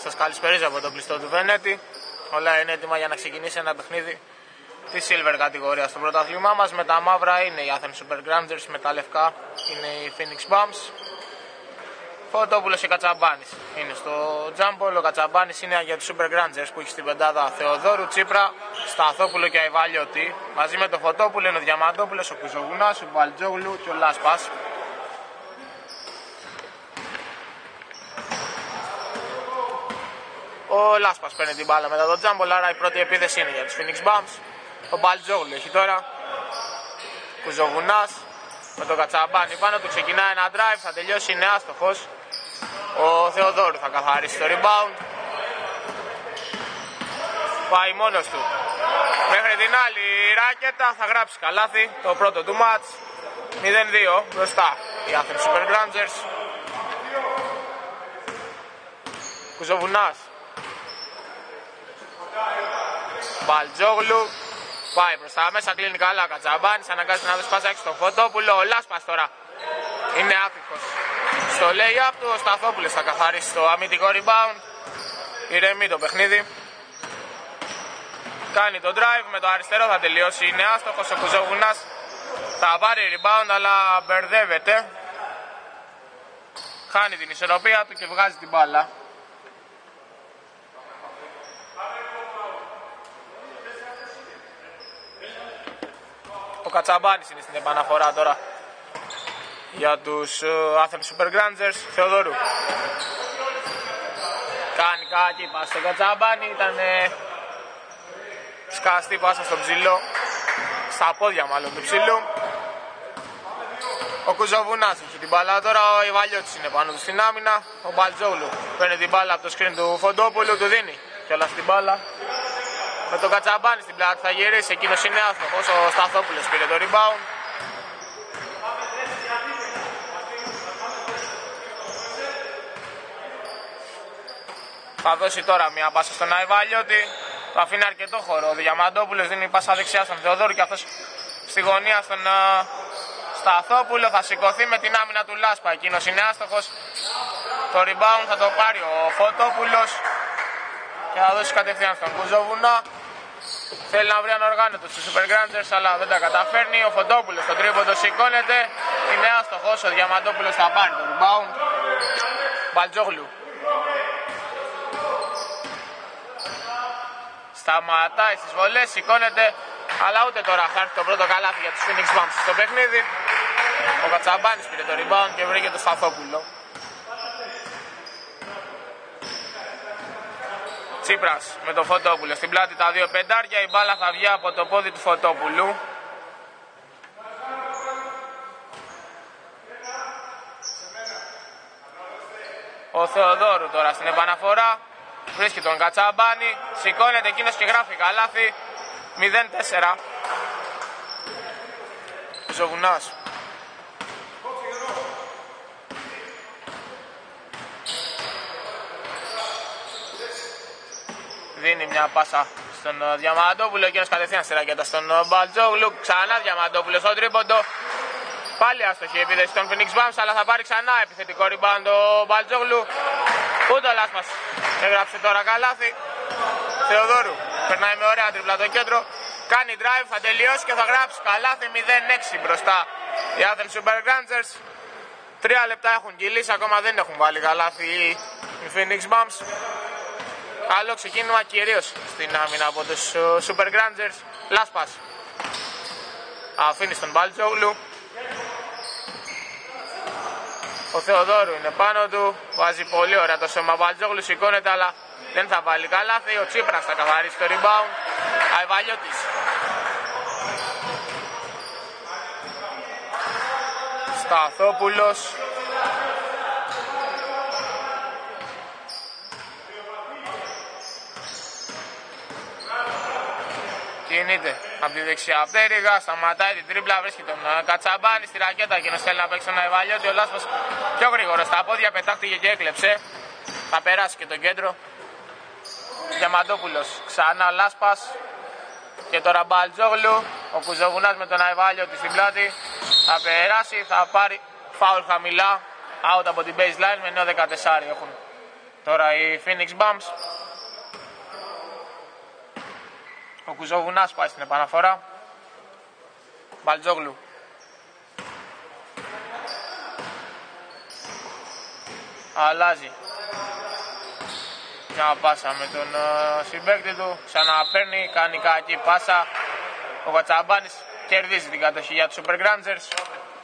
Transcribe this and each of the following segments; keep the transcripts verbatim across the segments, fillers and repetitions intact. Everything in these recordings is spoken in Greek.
σας καλησπερίζω από το κλειστό του Βενέτη. Όλα είναι έτοιμα για να ξεκινήσει ένα παιχνίδι τη Silver κατηγορία στο πρωτάθλημά μας. Με τα μαύρα είναι οι Athens Super Granders, με τα λευκά είναι οι Phoenix Bums. Φωτόπουλος και Κατσαμπάνης είναι στο Τζάμπολ. Ο Κατσαμπάνης είναι για τους Super Granders που έχει στην πεντάδα Θεοδόρου, Τσίπρα, Σταθόπουλο και Αϊβαλιώτη. Μαζί με το Φωτόπουλο είναι ο Διαμαντόπουλος, ο Κουζογουνάς, ο Μπαλτζόγλου και ο Λάσπας. Ο Λάσπας παίρνει την μπάλα μετά το Τζάμπολ, άρα η πρώτη επίθεση είναι για τους Phoenix Bums. Ο Μπαλτζόγλου έχει τώρα. Κουζογουνάς με τον Κατσαμπάνη πάνω του, ξεκινάει ένα drive, θα τελειώσει, είναι άστοχος. Ο Θεοδόρου θα καθαρίσει το rebound. Πάει μόνος του μέχρι την άλλη ράκετα, θα γράψει καλάθι, το πρώτο του μάτς. μηδέν δύο μπροστά οι Athens Super Granders. Κουζοβουνάς, Μπαλτζόγλου, πάει προς τα μέσα, κλείνει καλά ο Κατσαμπάνης, αναγκάζεται να δώσει πάσα έξω στον Φωτόπουλο. Ο Λάσπας τώρα είναι άτυχος στο lay-up του, ο Σταθόπουλος θα καθαρίσει το αμυντικό rebound. Ηρεμεί το παιχνίδι, κάνει το drive, με το αριστερό θα τελειώσει, είναι άστοχος. Ο Κουζογουνάς θα πάρει rebound αλλά μπερδεύεται, χάνει την ισορροπία του και βγάζει την μπάλα. Ο Κατσαμπάνης είναι στην επαναφορά τώρα για τους uh, Athens Super Granders. Θεοδόρου κάνει κακή πάσα στον Κατσαμπάνη, ήταν uh, σκαστή πάσα στον ψηλό, στα πόδια μάλλον του ψηλού. Ο Κουζοβουνάς έχει την μπάλα τώρα, ο Ιβαλιώτης είναι πάνω του στην άμυνα. Ο Μπαλτζόγλου παίρνει την μπάλα από το screen του Φοντόπουλου, του δίνει κιόλας την μπάλα. Με τον Κατσαμπάνη στην πλάτη θα γυρίσει, εκείνος είναι άστοχος. Ο Σταθόπουλος πήρε το rebound. Θα δώσει τώρα μια πάσα στον Αϊβαλιώτη, το αφήνει αρκετό χώρο. Ο Διαμαντόπουλος δίνει πάσα δεξιά στον Θεοδόρου και αυτός στη γωνία στον uh, Σταθόπουλο. Θα σηκωθεί με την άμυνα του Λάσπα, εκείνος είναι άστοχος. Το rebound θα το πάρει ο Φωτόπουλος και θα δώσει κατευθείαν στον Κουζοβουνά. Θέλει να βρει ανοργάνωτο στους Super Granders αλλά δεν τα καταφέρνει. Ο Φωτόπουλος στο τρίποντο σηκώνεται, είναι άστοχος. Ο Διαμαντόπουλος θα πάρει το rebound. Μπαλτζόγλου σταματάει στις βολές, σηκώνεται, αλλά ούτε τώρα θα έρθει το πρώτο καλάθι για τους Phoenix Bums στο παιχνίδι. Ο Κατσαμπάνης πήρε το rebound και βρήκε το Σταθόπουλο. Τσίπρας με το Φωτόπουλο στην πλάτη, τα δύο πεντάρια, η μπάλα θα βγει από το πόδι του Φωτόπουλου. Ο Θεοδόρου τώρα στην επαναφορά βρίσκει τον Κατσαμπάνη, σηκώνεται εκείνος και γράφει καλάθι. Μηδέν τέσσερα. Ζωγουνάς, δίνει μια πάσα στον Διαμαντόπουλο, εκείνος κατευθείαν στη ρακέτα στον Μπαλτζόγλου. Ξανά Διαμαντόπουλο στο τρίποντο, πάλι άστοχη επίθεση των Phoenix Bums, αλλά θα πάρει ξανά επιθετικό rebound ο Μπαλτζόγλου. Ούτε ο Λάσπας έγραψε τώρα καλάθι. Θεοδόρου περνάει με ωραία τριπλά το κέντρο, κάνει drive, θα τελειώσει και θα γράψει καλάθι. Μηδέν έξι μπροστά οι Athens Super Granders. Τρία λεπτά έχουν κυλήσει, ακόμα δεν έχουν βάλει καλάθι οι Phoenix Bums. Καλό ξεκίνημα κυρίως στην άμυνα από τους Super Granders. Λάσπας αφήνει στον Μπαλτζόγλου. Ο Θεοδόρου είναι πάνω του, βάζει πολύ ωραία το σώμα. Μπαλτζόγλου σηκώνεται αλλά δεν θα βάλει καλάθι. Ο Τσίπρας θα καθαρίσει το rebound. Αϊβαλιώτης, Σταθόπουλος, κινείται από τη δεξιά πτέρυγα, σταματάει την τρίπλα, βρίσκει τον Κατσαμπάνη στη ρακέτα και θέλει να παίξει τον Αϊβαλιώτη. Ο Λάσπας πιο γρήγορα στα πόδια, πετάχτηκε και έκλεψε. Θα περάσει και το κέντρο. Διαμαντόπουλος ξανά Λάσπας και τώρα Μπαλτζόγλου. Ο Κουζογουνάς με τον Αϊβαλιώτη στην πλάτη θα περάσει, θα πάρει φάουλ χαμηλά, out από την baseline, με νέο δεκατέσσερα έχουν Τώρα η Phoenix Bums. Ο Κουζοβουνάς πάει στην επαναφορά. Μπαλτζόγλου. Αλλάζει. Μια πάσα με τον uh, συμπαίκτη του. Ξαναπαίρνει, κάνει κακή πάσα. Ο Κατσαμπάνης κερδίζει την κατοχή για τους Super Grangers.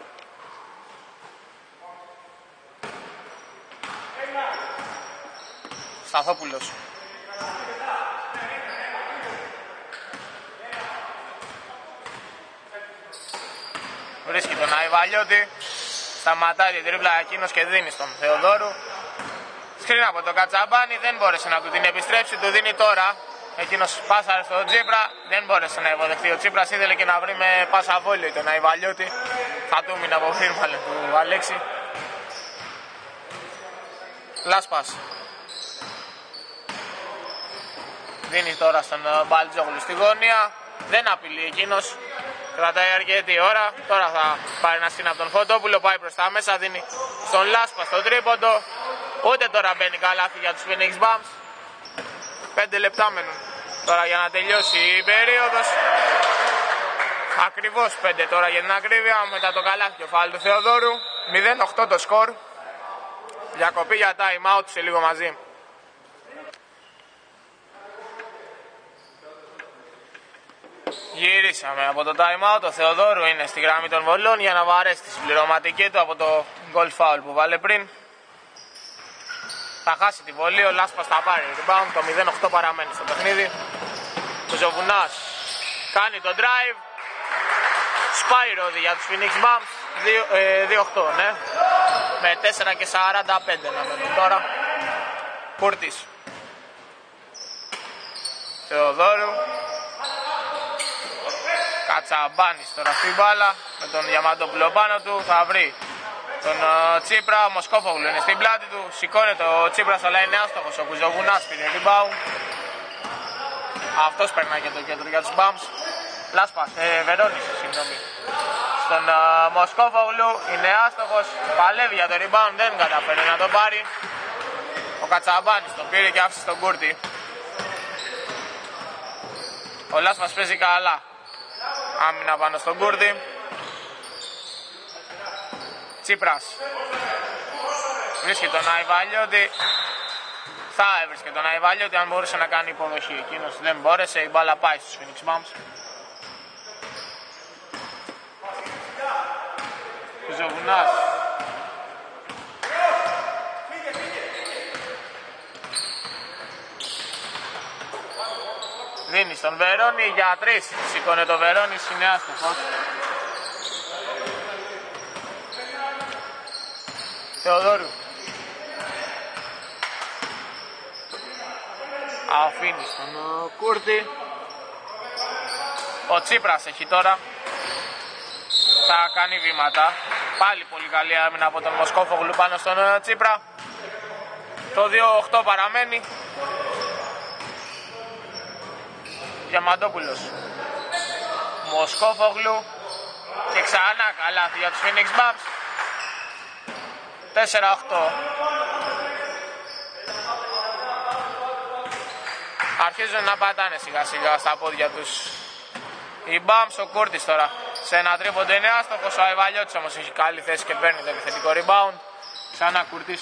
Σταθόπουλος. Βρίσκει τον Αϊβαλιώτη. Σταματάει την τρίπλα εκείνος και δίνει στον Θεοδόρου. Σκριν από τον Κατσαμπάνη, δεν μπόρεσε να του την επιστρέψει, του δίνει τώρα. Εκείνος πάσαρε στον Τσίπρα, δεν μπόρεσε να υποδεχτεί. Ο Τσίπρας ήθελε και να βρει με πάσα βόλιο τον Αϊβαλιώτη. Θα του μείνει από φίρμαλε του Αλέξη. Λάσπας. Δίνει τώρα στον Μπαλτζόγλου στη γωνία. Δεν απειλεί εκείνος. Κρατάει αρκετή ώρα. Τώρα θα πάρει ένα σύν από τον Φωτόπουλο. Πάει προς τα μέσα. Δίνει στον Λάσπα στο τρίποντο. Ούτε τώρα μπαίνει καλάθι για τους Phoenix Bums. Πέντε λεπτά μένουν τώρα για να τελειώσει η περίοδος. Ακριβώς πέντε τώρα για την ακρίβεια. Μετά το καλάθι και ο φάουλ του Θεοδόρου. μηδέν οκτώ το σκορ. Διακοπή για time out σε λίγο μαζί. Γυρίσαμε από το time out. Ο Θεοδόρου είναι στη γραμμή των βολών για να βαρέσει τη συμπληρωματική του από το goal foul που βάλε πριν. Θα χάσει τη βολή, ο Λάσπας θα πάρει rebound, το μηδέν οκτώ παραμένει στο παιχνίδι. Ο Ζωβουνάς κάνει το drive. Σπάει ρόδι για τους Phoenix Bums. δύο οκτώ, ναι. Με τέσσερα και σαράντα πέντε να μένουν τώρα. Κούρτης. Θεοδόρου. Κατσαμπάνης τώρα στη μπάλα. Με τον Διαμαντόπουλο πάνω του θα βρει τον uh, Τσίπρα. Ο Μοσκόφογλου είναι στην πλάτη του. Σηκώνεται ο Τσίπρας, αλλά είναι άστοχος. Ο Κουζοβουνάς πήρε rebound. Αυτός περνάει και το κέντρο για τους Bums. Λάσπας, ε, Βερόνης, συγγνώμη. Στον uh, Μοσκόφογλου είναι άστοχος. Παλεύει για το rebound, δεν καταφέρει να το πάρει. Ο Κατσαμπάνης τον πήρε και άφησε τον Κούρτη. Ο Λάσπας παίζει καλά. Άμυνα πάνω στον Κούρτη. Τσίπρας. Βρίσκει τον Αϊβαλιώτη. Θα έβρισκε τον Αϊβαλιώτη αν μπορούσε να κάνει υποδοχή. Εκείνος δεν μπόρεσε. Η μπάλα πάει στους Phoenix Bums. Κουζοβουνάς. Δίνει στον Βερόνη για τρεις. Σηκώνε το Βερόνη, είναι άστοχος. Θεοδόρου. Αφήνει στον Κούρτη. Ο Τσίπρας έχει τώρα. Θα κάνει βήματα. Πάλι πολύ καλή άμυνα από τον Μοσκόφογλου πάνω στον Τσίπρα. Το δύο οκτώ παραμένει. Διαμαντόπουλος. Μοσκόφογλου. Και ξανά καλάθι για τους Phoenix Bums. τέσσερα οκτώ. Αρχίζουν να πατάνε σιγά σιγά στα πόδια τους οι Bums. Ο Κούρτης τώρα σε ένα τρίποντο είναι άστοχος. Ο Αϊβαλιώτης όμως έχει καλή θέση και παίρνει το επιθετικό rebound. Ξανά Κούρτης.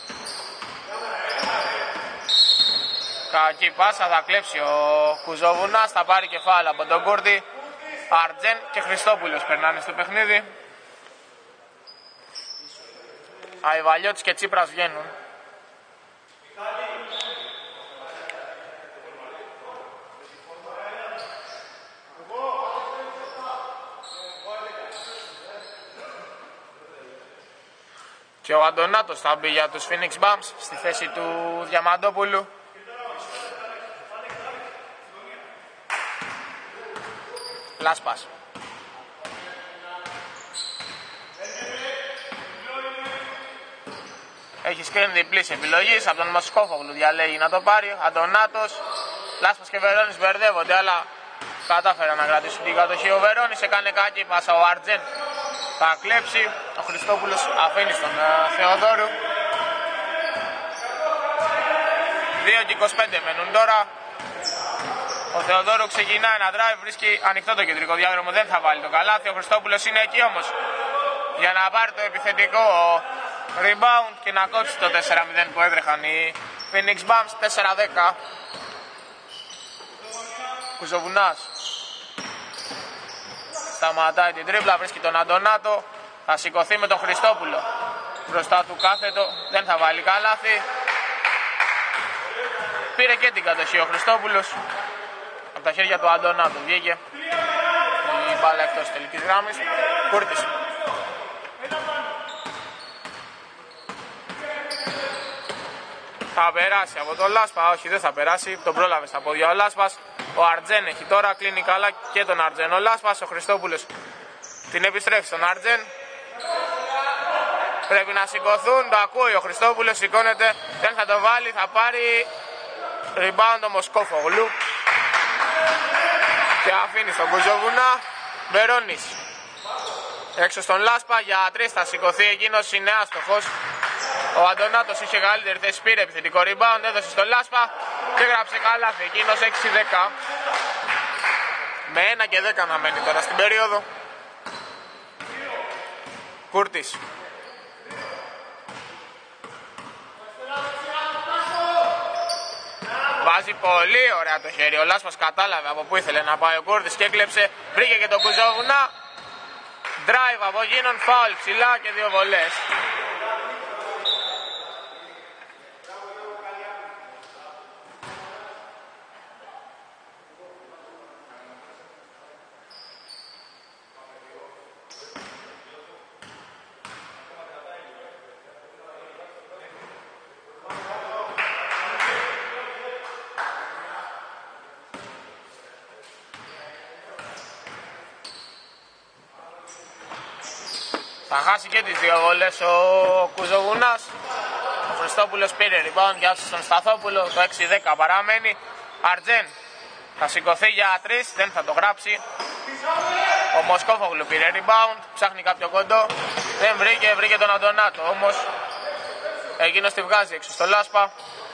Κακή πάσα, θα κλέψει ο Κουζοβουνάς, θα πάρει κεφάλα από τον Κούρτη. Αρτζέν και Χριστόπουλος περνάνε στο παιχνίδι. Αϊβαλιώτης και Τσίπρας βγαίνουν. Και ο Αντωνάτος θα μπει για τους Phoenix Bums στη θέση του Διαμαντόπουλου. Λάσπας. Έχει σκριν διπλής επιλογής από τον Μοσκόφογλου, διαλέγει να το πάρει. Αντωνάτος, Λάσπας και Βερόνης μπερδεύονται, αλλά κατάφεραν να κρατήσουν την κατοχή. Ο Βερόνης έκανε κακή πάσα, ο Αρτζέν θα κλέψει. Ο Χριστόπουλος αφήνει στον uh, Θεοδόρου. δύο και είκοσι πέντε μένουν τώρα. Ο Θεοδόρου ξεκινά ένα drive, βρίσκει ανοιχτό το κεντρικό διάδρομο, δεν θα βάλει το καλάθι. Ο Χριστόπουλος είναι εκεί όμως για να πάρει το επιθετικό rebound και να κόψει το τέσσερα μηδέν που έτρεχαν οι Phoenix Bums. Τέσσερα δέκα. Κουζοβουνάς σταματάει την τρίπλα, βρίσκει τον Αντωνάτο, θα σηκωθεί με τον Χριστόπουλο μπροστά του, κάθετο, δεν θα βάλει καλάθι. Πήρε και την κατοχή ο Χριστόπουλος από τα χέρια του Αντωνάτο, βγήκε η μπάλα εκτός τελικής γράμμης. Κούρτης θα περάσει από τον Λάσπα, όχι δεν θα περάσει, τον πρόλαβε στα πόδια ο Λάσπας. Ο Αρτζέν έχει τώρα, κλείνει καλά και τον Αρτζέν ο Λάσπας. Ο Χριστόπουλος την επιστρέφει στον Αρτζέν. Πρέπει να σηκωθούν, το ακούει ο Χριστόπουλος, σηκώνεται, δεν θα το βάλει, θα πάρει rebound ο Μοσκόφογλου και αφήνει στον Κουζοβουνά. Βερόνης έξω στον Λάσπα για τρεις, θα σηκωθεί εκείνος, είναι άστοχος. Ο Αντωνάτος είχε καλύτερη θέση, πήρε επιθετικό rebound, έδωσε στο Λάσπα και έγραψε καλάθι εκείνος. Έξι δέκα. Με ένα και δέκα να μένει τώρα στην περίοδο. Κούρτης βάζει πολύ ωραία το χέρι. Ο Λάσπας κατάλαβε από πού ήθελε να πάει ο Κούρτης και έκλεψε. Βρήκε και τον Κουζόβουνα. Drive από γίνον, φάουλ ψηλά και δύο βολές. Θα χάσει και τις δύο βολές ο Κουζοβουνάς. Ο Χριστόπουλος πήρε rebound και άφησε στον Σταθόπουλο. Το έξι δέκα παραμένει. Αρτζέν θα σηκωθεί για τρεις, δεν θα το γράψει. Ο Μοσκόφογλου πήρε rebound, ψάχνει κάποιο κοντό. Δεν βρήκε, βρήκε τον Αντωνάτο όμως. Εκείνος τη βγάζει έξω στο Λάσπα.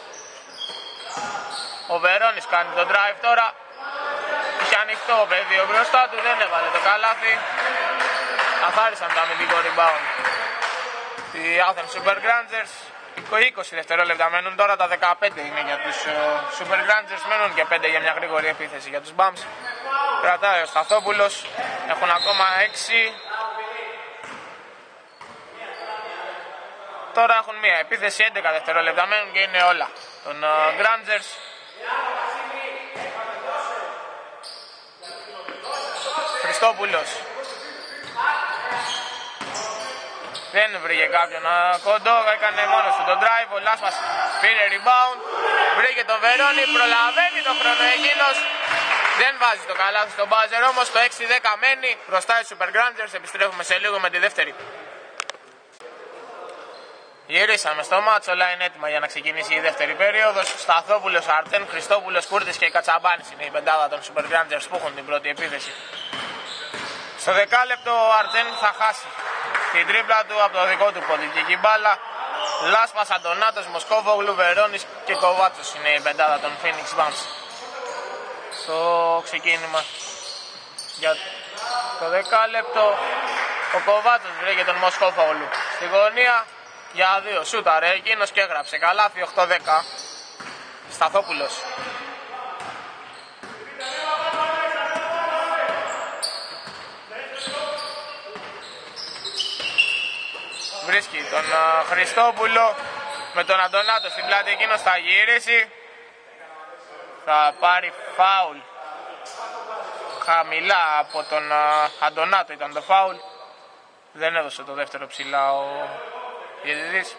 Ο Βερόνης κάνει τον drive τώρα. Είχε ανοιχτό πεδίο μπροστά του, δεν έβαλε το καλάθι. Καθάρισαν το αμυντικό rebound οι Athens Super Granders. είκοσι δευτερόλεπτα μένουν τώρα, τα δεκαπέντε είναι για τους uh, Super Granders, μένουν και πέντε για μια γρήγορη επίθεση για τους Bums. Κρατάει ο Σταθόπουλος, έχουν ακόμα έξι. Τώρα έχουν μια επίθεση, έντεκα δευτερόλεπτα μένουν και είναι όλα των uh, Granders. Χριστόπουλος δεν βρήκε κάποιον κοντό, έκανε μόνος του τον drive. Ο Λάσπας πήρε rebound, βρήκε τον Βερόνι, προλαβαίνει τον χρόνο εκείνος. Δεν βάζει το καλάθι στον μπάζερ όμως, το έξι δέκα μένει μπροστά οι Super Granders. Επιστρέφουμε σε λίγο με τη δεύτερη. Γυρίσαμε στο μάτσο, όλα είναι έτοιμα για να ξεκινήσει η δεύτερη περίοδος. Σταθόπουλος, Αρτέν, Χριστόπουλος, Κούρτης και Κατσαμπάνης είναι η πεντάδα των Super Granders που έχουν την πρώτη επίθεση. Στο δεκάλεπτο ο Αρτέν θα χάσει την τρίπλα του από το δικό του πόδι και η μπάλα. Λάσπας, Αντωνάτος, Μοσκόβογλου, Βερόνης και Κοβάτσος είναι η πεντάδα των Phoenix Bums. Στο ξεκίνημα για το δεκάλεπτο ο Κοβάτσος βρήκε τον Μοσκόβογλου στη γωνία για δύο, σούταρε εκείνος και έγραψε καλάθι. Οκτώ δέκα. Σταθόπουλος βρίσκει τον uh, Χριστόπουλο με τον Αντωνάτο στην πλάτη, εκείνος θα γυρίσει, θα πάρει φάουλ χαμηλά από τον uh, Αντωνάτο, ήταν το φάουλ, δεν έδωσε το δεύτερο ψηλά ο διαιτητής.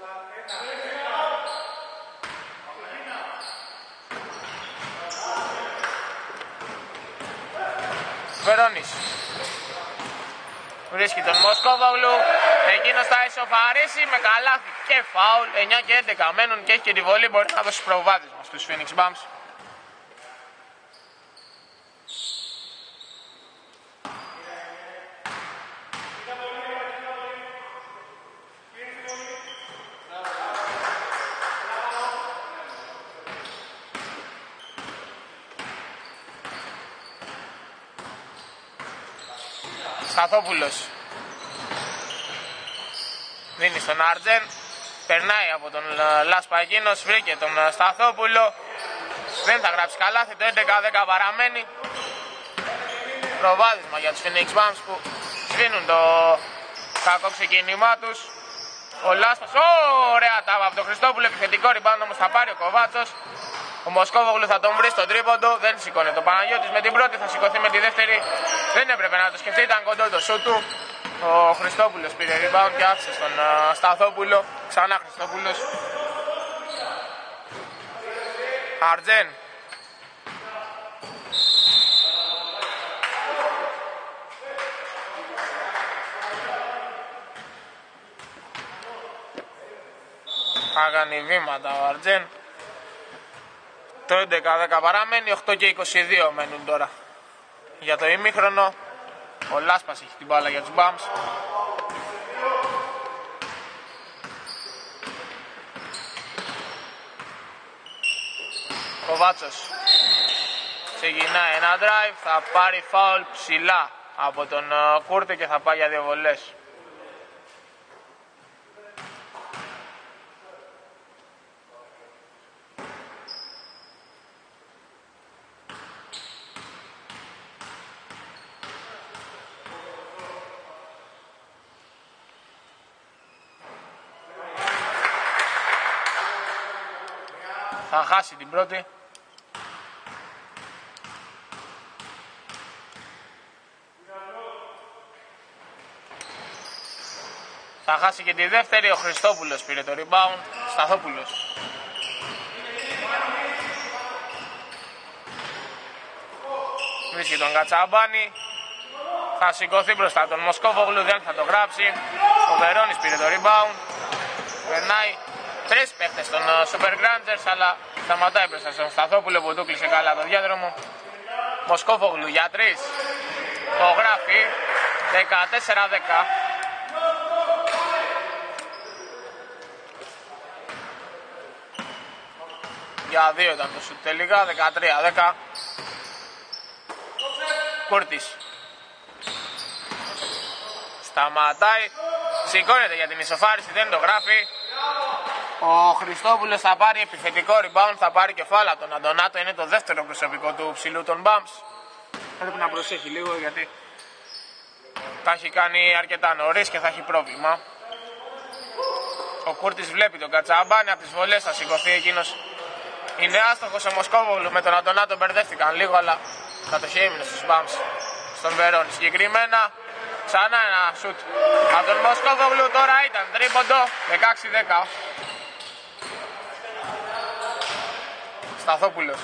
Βερόνης βρίσκει τον Μοσκόβογλου, εκείνος θα ισοφαρίσει με καλάθι και φάουλ. Εννιά και έντεκα μένουν και έχει και τη βολή, μπορεί να δώσει προβάδισμα στους Phoenix Bums. Σταθόπουλος δίνει στον Αρτζέν, περνάει από τον Λάσπα εκείνος, βρήκε τον Σταθόπουλο, δεν θα γράψει καλάθι, το έντεκα δέκα παραμένει. Προβάδισμα για τους Phoenix Bums που σβήνουν το κακό ξεκίνημά τους. Ο Λάσπας, ωραία τάβα από τον Χριστόπουλο, επιθετικό rebound όμως θα πάρει ο Κοβάτσος. Ο Μοσκόβογλου θα τον βρει στον τρίποντο, δεν σηκώνει το Παναγιώτης με την πρώτη, θα σηκωθεί με τη δεύτερη. Δεν έπρεπε να το σκεφτεί, ήταν κοντό το σούτ του. Ο Χριστόπουλος πήρε rebound και άφησε στον uh, Σταθόπουλο. Ξανά Χριστόπουλος. Αρτζέν. Θα κάνει βήματα ο Αρτζέν. Το έντεκα δέκα παραμένει, οκτώ και είκοσι δύο μένουν τώρα για το ημίχρονο. Ο Λάσπας έχει την μπάλα για τους Bums. Ο Βάτσος ξεκινάει ένα drive, θα πάρει φάουλ ψηλά από τον Κούρτη και θα πάει για δύο βολές. Θα χάσει την πρώτη. Θα χάσει και τη δεύτερη. Ο Χριστόπουλος πήρε το rebound. Σταθόπουλος. Βρίσκει τον Κατσαμπάνη. Θα σηκωθεί μπροστά τον Μοσκόβογλου, δεν θα το γράψει. Ο Βερόνης πήρε το rebound. Περνάει τρεις παίχτες των Super Granders, αλλά σταματάει μπροστά στον Σταθόπουλο που του κλείσε καλά το διάδρομο. Μοσκόβογλου για τρεις. Το γράφει. δεκατέσσερα δέκα. Για δύο ήταν το σουτ τελικά. δεκατρία δέκα. Κούρτης. Σταματάει. Σηκώνεται για την ισοφάριση, δεν το γράφει. Ο Χριστόπουλος θα πάρει επιθετικό rebound, θα πάρει κεφάλα τον Αντωνάτο. Είναι το δεύτερο προσωπικό του ψηλού των Bums. Πρέπει να προσέχει λίγο γιατί θα έχει κάνει αρκετά νωρίς και θα έχει πρόβλημα. Ο Κούρτης βλέπει τον Κατσαμπάνη, από τις βολές θα σηκωθεί εκείνος. Είναι άστοχος ο Μοσκόβογλου, με τον Αντωνάτο μπερδεύτηκαν λίγο, αλλά κατοχή έμεινε στους Bums. Στον Βερόνη συγκεκριμένα. Ξανά ένα σουτ από τον Μοσκόβογλου, τώρα ήταν τρίποντο. δεκαέξι δέκα. Σταθόπουλος.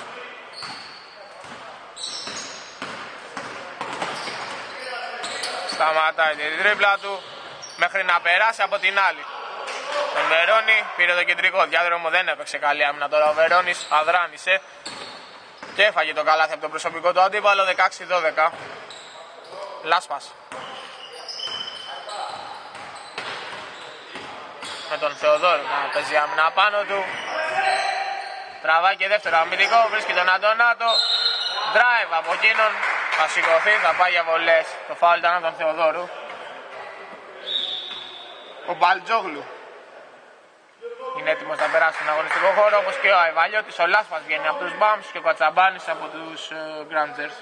Σταματάει την τρίπλα του μέχρι να περάσει από την άλλη. Τον Βερόνη πήρε το κεντρικό διάδρομο, δεν έπαιξε καλή άμυνα τώρα ο Βερόνης, αδράνησε και έφαγε το καλάθι από τον προσωπικό του αντίπαλο. Δεκαέξι δώδεκα. Λάσπας με τον Θεοδόρο να παίζει άμυνα πάνω του. Τραβάει και δεύτερο αμυντικό, βρίσκει τον Αντωνάτο. Drive από εκείνον, θα σηκωθεί, θα πάει για βολές. Το φάουλ ήταν από τον Θεοδόρου. Ο Μπαλτζόγλου είναι έτοιμος να περάσει στον αγωνιστικό χώρο, όπως και ο Αϊβαλιώτης. Ο Λάσπας βγαίνει από τους Bums και ο Κατσαμπάνης από τους uh, Granders.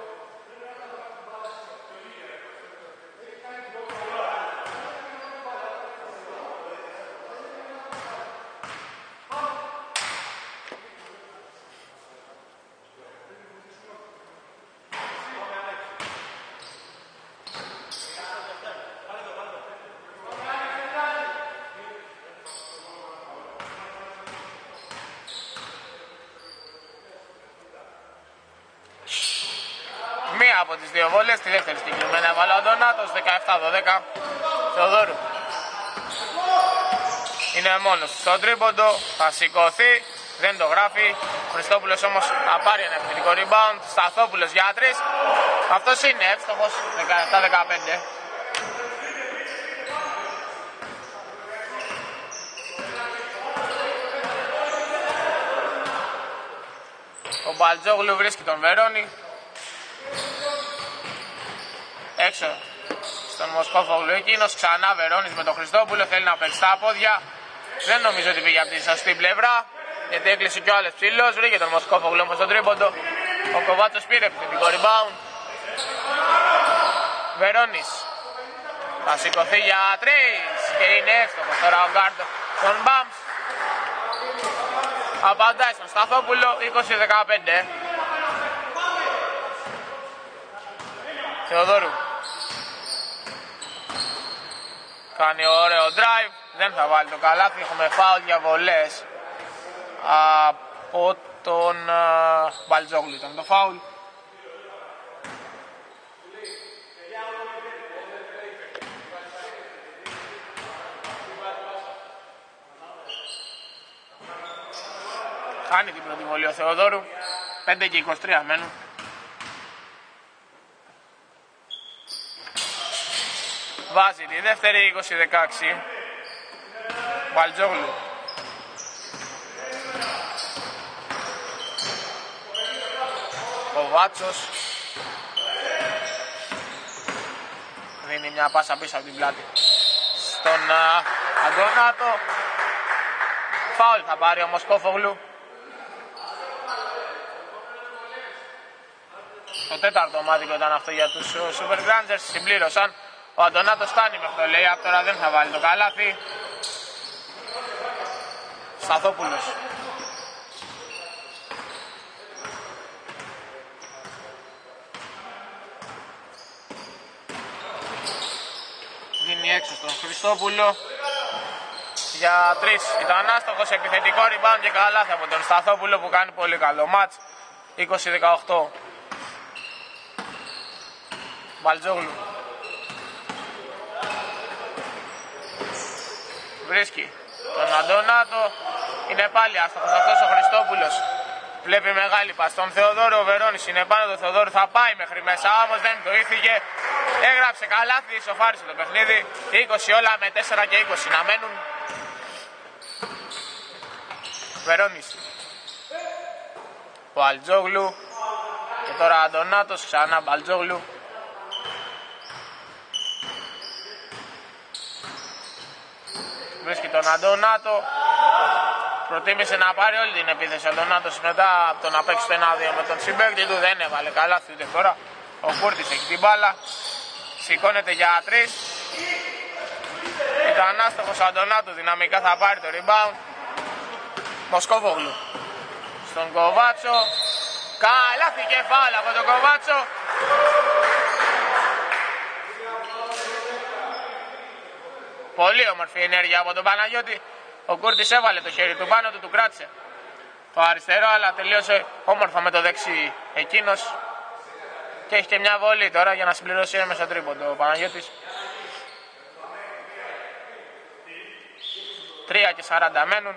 Μία από τις δύο βόλες, τη δεύτερη συγκεκριμένα έβαλε ο Αντωνάτος. Δεκαεπτά δώδεκα. Θεοδόρου είναι μόνος στο τρίποντο, θα σηκωθεί, δεν το γράφει. Ο Χριστόπουλος όμως θα πάρει ένα επιθετικό rebound. Σταθόπουλος για τρεις. Αυτός είναι εύστοχος. δεκαεπτά δεκαπέντε. Ο Μπαλτζόγλου βρίσκει τον Βερόνη έξω στον Μοσκόφογλου. Εκείνος ξανά Βερόνης με τον Χριστόπουλο, θέλει να παίξει τα πόδια. Δεν νομίζω ότι πήγε από τη σωστή πλευρά, γιατί έκλεισε κι ο άλλος ψηλός. Βρήκε τον Μοσκόφογλου όμως στον τρίποντο. Ο Κοβάτσος πήρε επιθετικό rebound. Βερόνης θα σηκωθεί για τρεις και είναι εύστοχος τώρα ο γκάρντ των Μπαμς. Απαντάει στον Σταθόπουλο, είκοσι δεκαπέντε. Θεοδόρου κάνει ωραίο drive, δεν θα βάλει το καλάθι, έχουμε φάουλ για βολές από τον uh, Μπαλτζόγλου ήταν το φάουλ. Χάνει την πρώτη βολή ο Θεοδόρου, πέντε και είκοσι τρία μένουν. Βάζει τη δεύτερη, είκοσι δεκαέξι. Μπαλτζόγλου. Κοβάτσος. Δίνει μια πάσα πίσω από την πλάτη στον uh, Αντωνάτο. Φάουλ θα πάρει ο Μοσκόφογλου. Το τέταρτο μάδικο ήταν αυτό για τους Super Granders. Συμπλήρωσαν. Ο Αντωνάτος φτάνει μέχρι το lay-up, τώρα δεν θα βάλει το καλάθι. Σταθόπουλος. Δίνει έξω στον Χριστόπουλο. Για τρεις. Ήταν άστοχος, επιθετικό rebound και καλάθι από τον Σταθόπουλο που κάνει πολύ καλό μάτς. είκοσι δεκαοκτώ. Μπαλτζόγλου. Βρίσκει τον Αντωνάτο. Είναι πάλι άστοχος αυτός ο Χριστόπουλος. Βλέπει μεγάλη πάση στον Θεοδόρο. Ο Βερόνης είναι πάνω, το Θεοδόρο θα πάει μέχρι μέσα, όμως δεν το ήθηκε. Έγραψε καλάθι, ισοφάρισε το παιχνίδι. είκοσι όλα με τέσσερα και είκοσι να μένουν. Βερόνης. Μπαλτζόγλου. Και τώρα Αντωνάτος, ξανά Μπαλτζόγλου. Βρίσκει τον Αντωνάτο. Προτίμησε να πάρει όλη την επίθεση ο Αντωνάτος μετά από το να παίξει το ένα δύο με τον συμπαίκτη του. Δεν έβαλε καλά ούτε τώρα. Ο Κούρτης έχει την μπάλα. Σηκώνεται για τρεις. Ήταν άστοχος ο Αντωνάτο. Δυναμικά θα πάρει το rebound. Μοσκόφογλου. Στον Κοβάτσο. Καλάθι και φάουλ από τον Κοβάτσο. Πολύ όμορφη ενέργεια από τον Παναγιώτη. Ο Κούρτης έβαλε το χέρι του πάνω του, του κράτησε το αριστερό, αλλά τελείωσε όμορφα με το δεξί εκείνος. Και έχει και μια βολή τώρα για να συμπληρώσει ένα μέσα τρίποντο ο Παναγιώτης. τρία και σαράντα μένουν.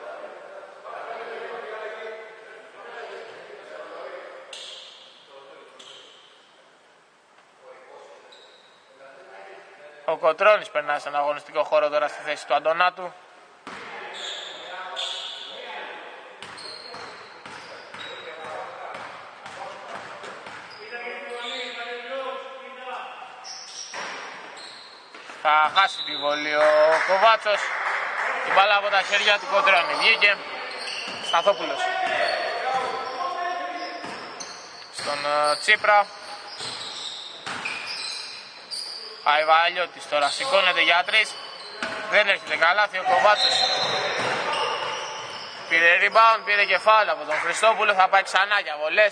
Ο Κοτρώνης περνάει σε ένα αγωνιστικό χώρο τώρα στη θέση του Αντωνάτου. Θα χάσει τη βολή ο Κοβάτσος. Την μπάλα από τα χέρια του Κοτρώνη. Βγήκε Σταθόπουλος. Στον uh, Τσίπρα. Αϊβαλιώτης τώρα σηκώνεται για τρεις. Δεν έρχεται καλάθι ο Κοβάτσος. Πήρε rebound, πήρε κεφάλαιο από τον Χριστόπουλο. Θα πάει ξανά για βολές.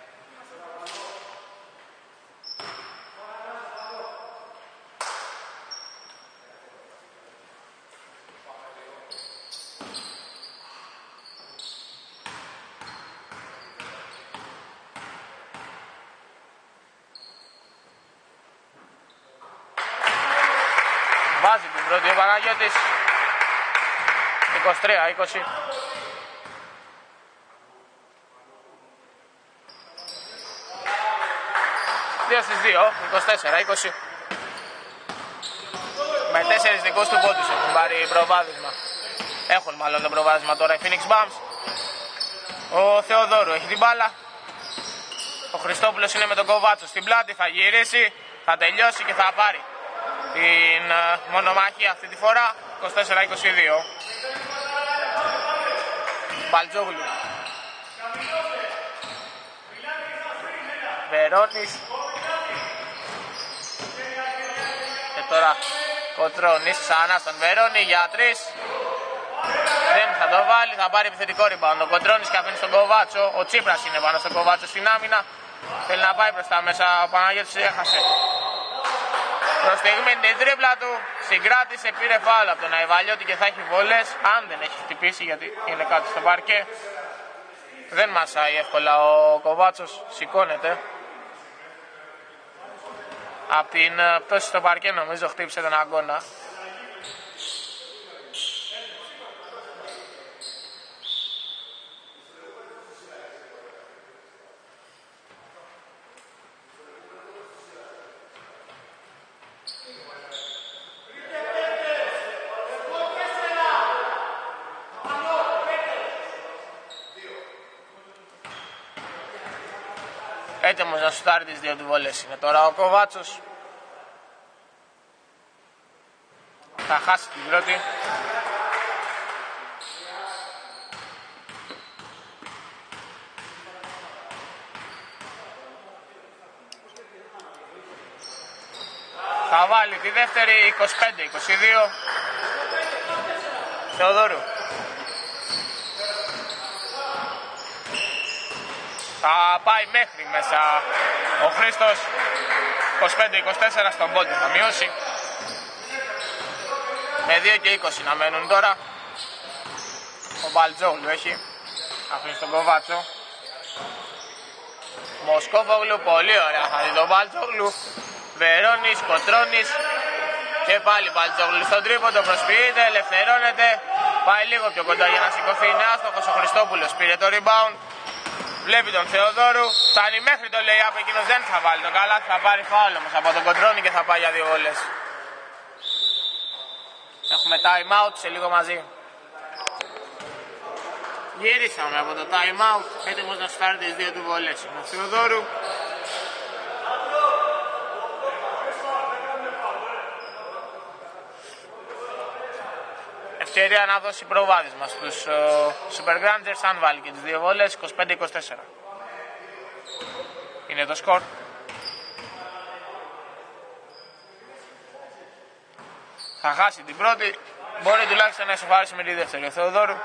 Βάζει την πρώτη ο Παναγιώτης. είκοσι τρία είκοσι. δύο στις δύο, είκοσι τέσσερα είκοσι. Με τέσσερις δικούς του πόντους έχουν πάρει προβάδισμα. Έχουν μάλλον το προβάδισμα τώρα οι Phoenix Bums. Ο Θεοδόρου έχει την μπάλα. Ο Χριστόπουλος είναι με τον Κοβάτσο στην πλάτη, θα γυρίσει, θα τελειώσει και θα πάρει την μονομαχία αυτή τη φορά. είκοσι τέσσερα είκοσι δύο. Μπαλτζόγλου. Βερόνης. Και τώρα Κοτρώνης ξανά στον Βερόνη για τρεις. Δεν θα το βάλει, θα πάρει επιθετικό rebound. Ο Κοντρώνης και αφήνει στον Κοβάτσο. Ο Τσίπρας είναι πάνω στον Κοβάτσο στην άμυνα. Θέλει να πάει προς τα μέσα, ο Παναγιώτης έχασε. Προς στιγμή την τρίπλα του, συγκράτησε, πήρε φάουλ από τον Αϊβαλιώτη και θα έχει βολές. Αν δεν έχει χτυπήσει, γιατί είναι κάτω στο παρκέ. Δεν μασάει εύκολα ο Κοβάτσος, σηκώνεται. Από την πτώση στο παρκέ νομίζω χτύπησε τον αγώνα. Έτοιμος να σουτάρει τις δύο του βόλες είναι τώρα ο Κοβάτσος. Θα χάσει την πρώτη. Θα βάλει τη δεύτερη είκοσι πέντε είκοσι δύο. Θεοδόρου. Θα πάει μέχρι μέσα ο Χρήστος. είκοσι πέντε είκοσι τέσσερα στον πόντι θα μειώσει. Με δύο και είκοσι να μένουν τώρα. Ο Μπαλτζόγλου έχει. Αφήνει στον Κοβάτσο. Μοσκόφογλου, πολύ ωραία θα δει τον Μπαλτζόγλου. Βερόνης, Κοτρώνης. Και πάλι Μπαλτζόγλου στον τρίποντο, προσποιείται, ελευθερώνεται. Πάει λίγο πιο κοντά για να σηκωθεί. Είναι άστοχος ο Χριστόπουλος, πήρε το rebound. Βλέπει τον Θεοδόρου, φτάνει μέχρι το lay-up, εκείνος δεν θα βάλει το καλά, θα πάρει φάουλ όμως από τον Κοντρώνη και θα πάει για δύο βόλες. Έχουμε time out σε λίγο μαζί. Γυρίσαμε από το time out, έτοιμος να σφάρει τις δύο του βόλες. Είναι ο Θεοδόρου. Ευκαιρία να δώσει προβάδισμα στους uh, Super Granders αν βάλει και τις δύο βόλες. είκοσι πέντε είκοσι τέσσερα είναι το σκορ. Θα χάσει την πρώτη, μπορεί τουλάχιστον να ισοφαρίσει με τη δεύτερη ο Θεοδόρου.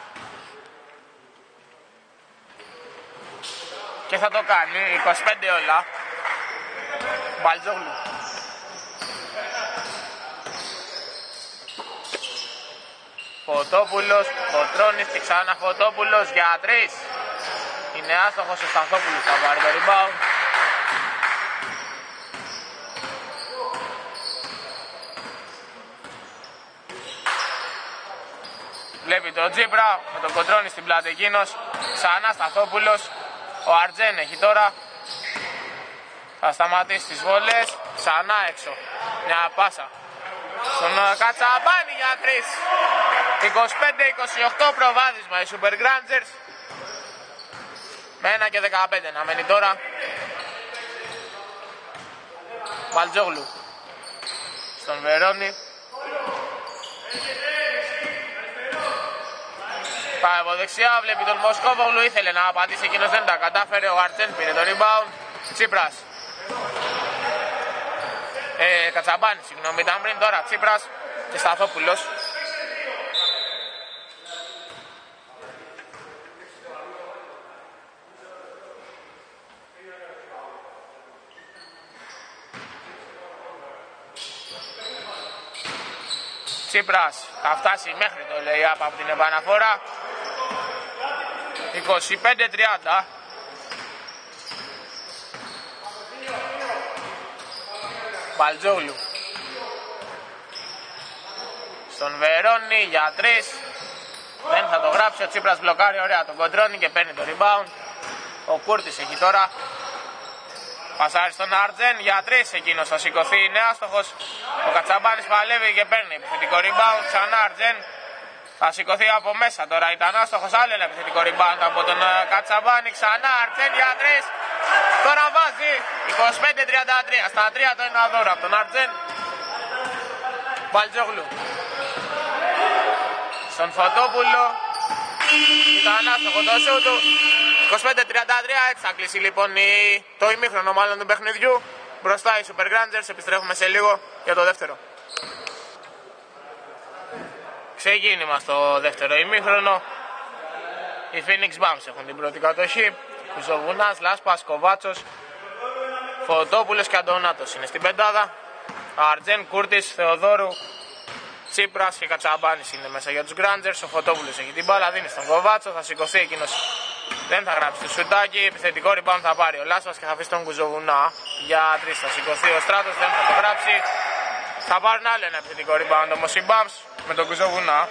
Και θα το κάνει, είκοσι πέντε όλα. Μπαλτζόγλου. Φωτόπουλος, Κοτρώνης και ξανά Φωτόπουλος για τρεις. Είναι άστοχος ο Στανθόπουλος, θα πάρει το rebound. Βλέπει τον Τζίπρα με τον Κοτρώνη στην πλάτη εκείνος. Ξανά Στανθόπουλος, ο Αρτζέν έχει τώρα. Θα σταματήσει τις βόλες, ξανά έξω. Μια πάσα στον Κατσαμπάνη για τρεις. είκοσι πέντε είκοσι οκτώ προβάδισμα οι Super Granders. Με ένα και δεκαπέντε να μένει τώρα. Μπαλτζόγλου στον Βερόνη. Πάει από δεξιά, βλέπει τον Μοσκόβογλου, ήθελε να απαντήσει, εκείνος δεν τα κατάφερε. Ο Αρτζέν πήρε το rebound. Τσίπρας. Ε, Κατσαμπάνη, συγγνώμη, ήταν πριν, τώρα Τσίπρας και Σταθόπουλος. Τσίπρας θα φτάσει μέχρι το lay-up από την επαναφορά. είκοσι πέντε τριάντα. Μπαλτζόγλου στον Βερόνη για τρεις. Δεν θα το γράψει, ο Τσίπρας μπλοκάρει ωραία τον Κοντρώνη και παίρνει το rebound. Ο Κούρτης έχει τώρα. Πασάρει στον Αρτζέν για τρεις, εκείνος θα σηκωθεί, είναι άστοχος. Ο Κατσαμπάνης παλεύει και παίρνει επιθετικό rebound. Ξανά Αρτζέν θα σηκωθεί από μέσα, τώρα ήταν άστοχος. Άλλο ένα επιθετικό rebound από τον Κατσαμπάνη. Ξανά Αρτζέν για τρεις. Τώρα βάζει είκοσι πέντε τριάντα τρία. Στα τρία το ένα δώρο από τον Αρτζέν. Μπαλτζόγλου. Στον Φωτόπουλο. Ήταν άστοχο το σου του. είκοσι πέντε τριάντα τρία, έτσι θα κλείσει λοιπόν η... το ημίχρονο μάλλον του παιχνιδιού. Μπροστά οι Super Granders, επιστρέφουμε σε λίγο για το δεύτερο. Ξεκίνημα στο δεύτερο ημίχρονο. Οι Phoenix Bums έχουν την πρώτη κατοχή. Κουζοβουνάς, Λάσπας, Κοβάτσος, Φωτόπουλος και Αντωνάτος είναι στην πεντάδα. Αρτζέν, Κούρτης, Θεοδόρου, Τσίπρας και Κατσαμπάνης είναι μέσα για τους Granders. Ο Φωτόπουλος έχει την μπάλα, δίνει στον Κοβάτσο, θα σηκωθεί εκείνος. Δεν θα γράψει το σουτάκι, επιθετικό rebound θα πάρει ο Λάσπας και θα αφήσει τον Κουζοβουνά για τρεις. Θα σηκωθεί ο Στράτος, δεν θα το γράψει. Θα πάρουν άλλο ένα επιθετικό rebound όμως οι Bums με τον Κουζοβουνά.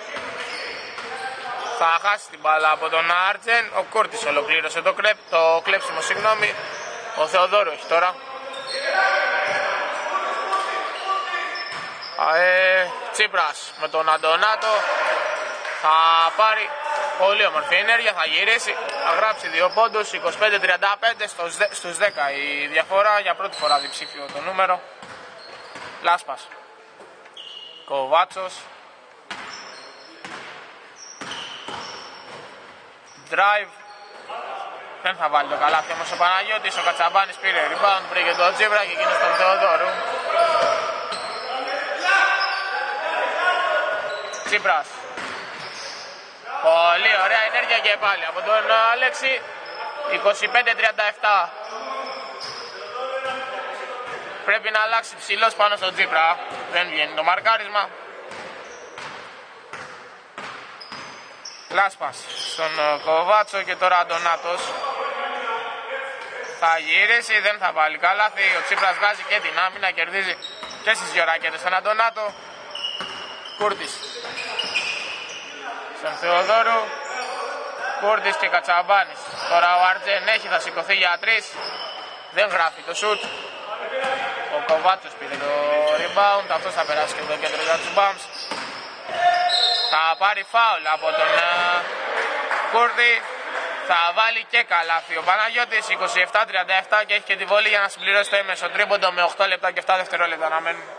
Θα χάσει την μπάλα από τον Άρτζεν. Ο Κούρτης ολοκλήρωσε το, κλέπ, το κλέψιμο, συγγνώμη. Ο Θεοδόρου έχει τώρα. Ε, Τσίπρας με τον Αντωνάτο. Θα πάρει πολύ όμορφη ενέργεια, θα γυρίσει. Θα γράψει δύο πόντους, είκοσι πέντε τριάντα πέντε στους δέκα η διαφορά. Για πρώτη φορά διψήφιο το νούμερο. Λάσπας. Κοβάτσος. Drive. Δεν θα βάλει το καλάθι όμως ο Παναγιώτης. Ο Κατσαμπάνης πήρε rebound, βρήκε τον Τσίπρα και εκείνος τον Θεοδόρου. Τσίπρας. Πολύ ωραία ενέργεια και πάλι από τον Αλέξη. είκοσι πέντε τριάντα επτά. Πρέπει να αλλάξει ψηλός πάνω στον Τσίπρα. Δεν βγαίνει το μαρκάρισμα. Λάσπας στον Κοβάτσο και τώρα Αντωνάτος. Θα γυρίσει, δεν θα βάλει καλάθι. Ο Τσίπρας βγάζει και την άμυνα, κερδίζει και στις δυο ρακέτες στον Αντωνάτο. Κούρτης στον Θεοδόρου. Κούρτης και Κατσαμπάνης. Τώρα ο Αρτζέν έχει, θα σηκωθεί για τρεις. Δεν γράφει το σουτ. Ο Κοβάτσος πήρε το rebound. Αυτός θα περάσει και το κέντρο για τους Bums. Θα πάρει φάουλ από τον uh, Κούρτη. Θα βάλει και καλάθι ο Παναγιώτης. είκοσι επτά τριάντα επτά και έχει και τη βολή για να συμπληρώσει το έμεσο τρίποντο με οκτώ λεπτά και επτά δευτερόλεπτα να μένουν.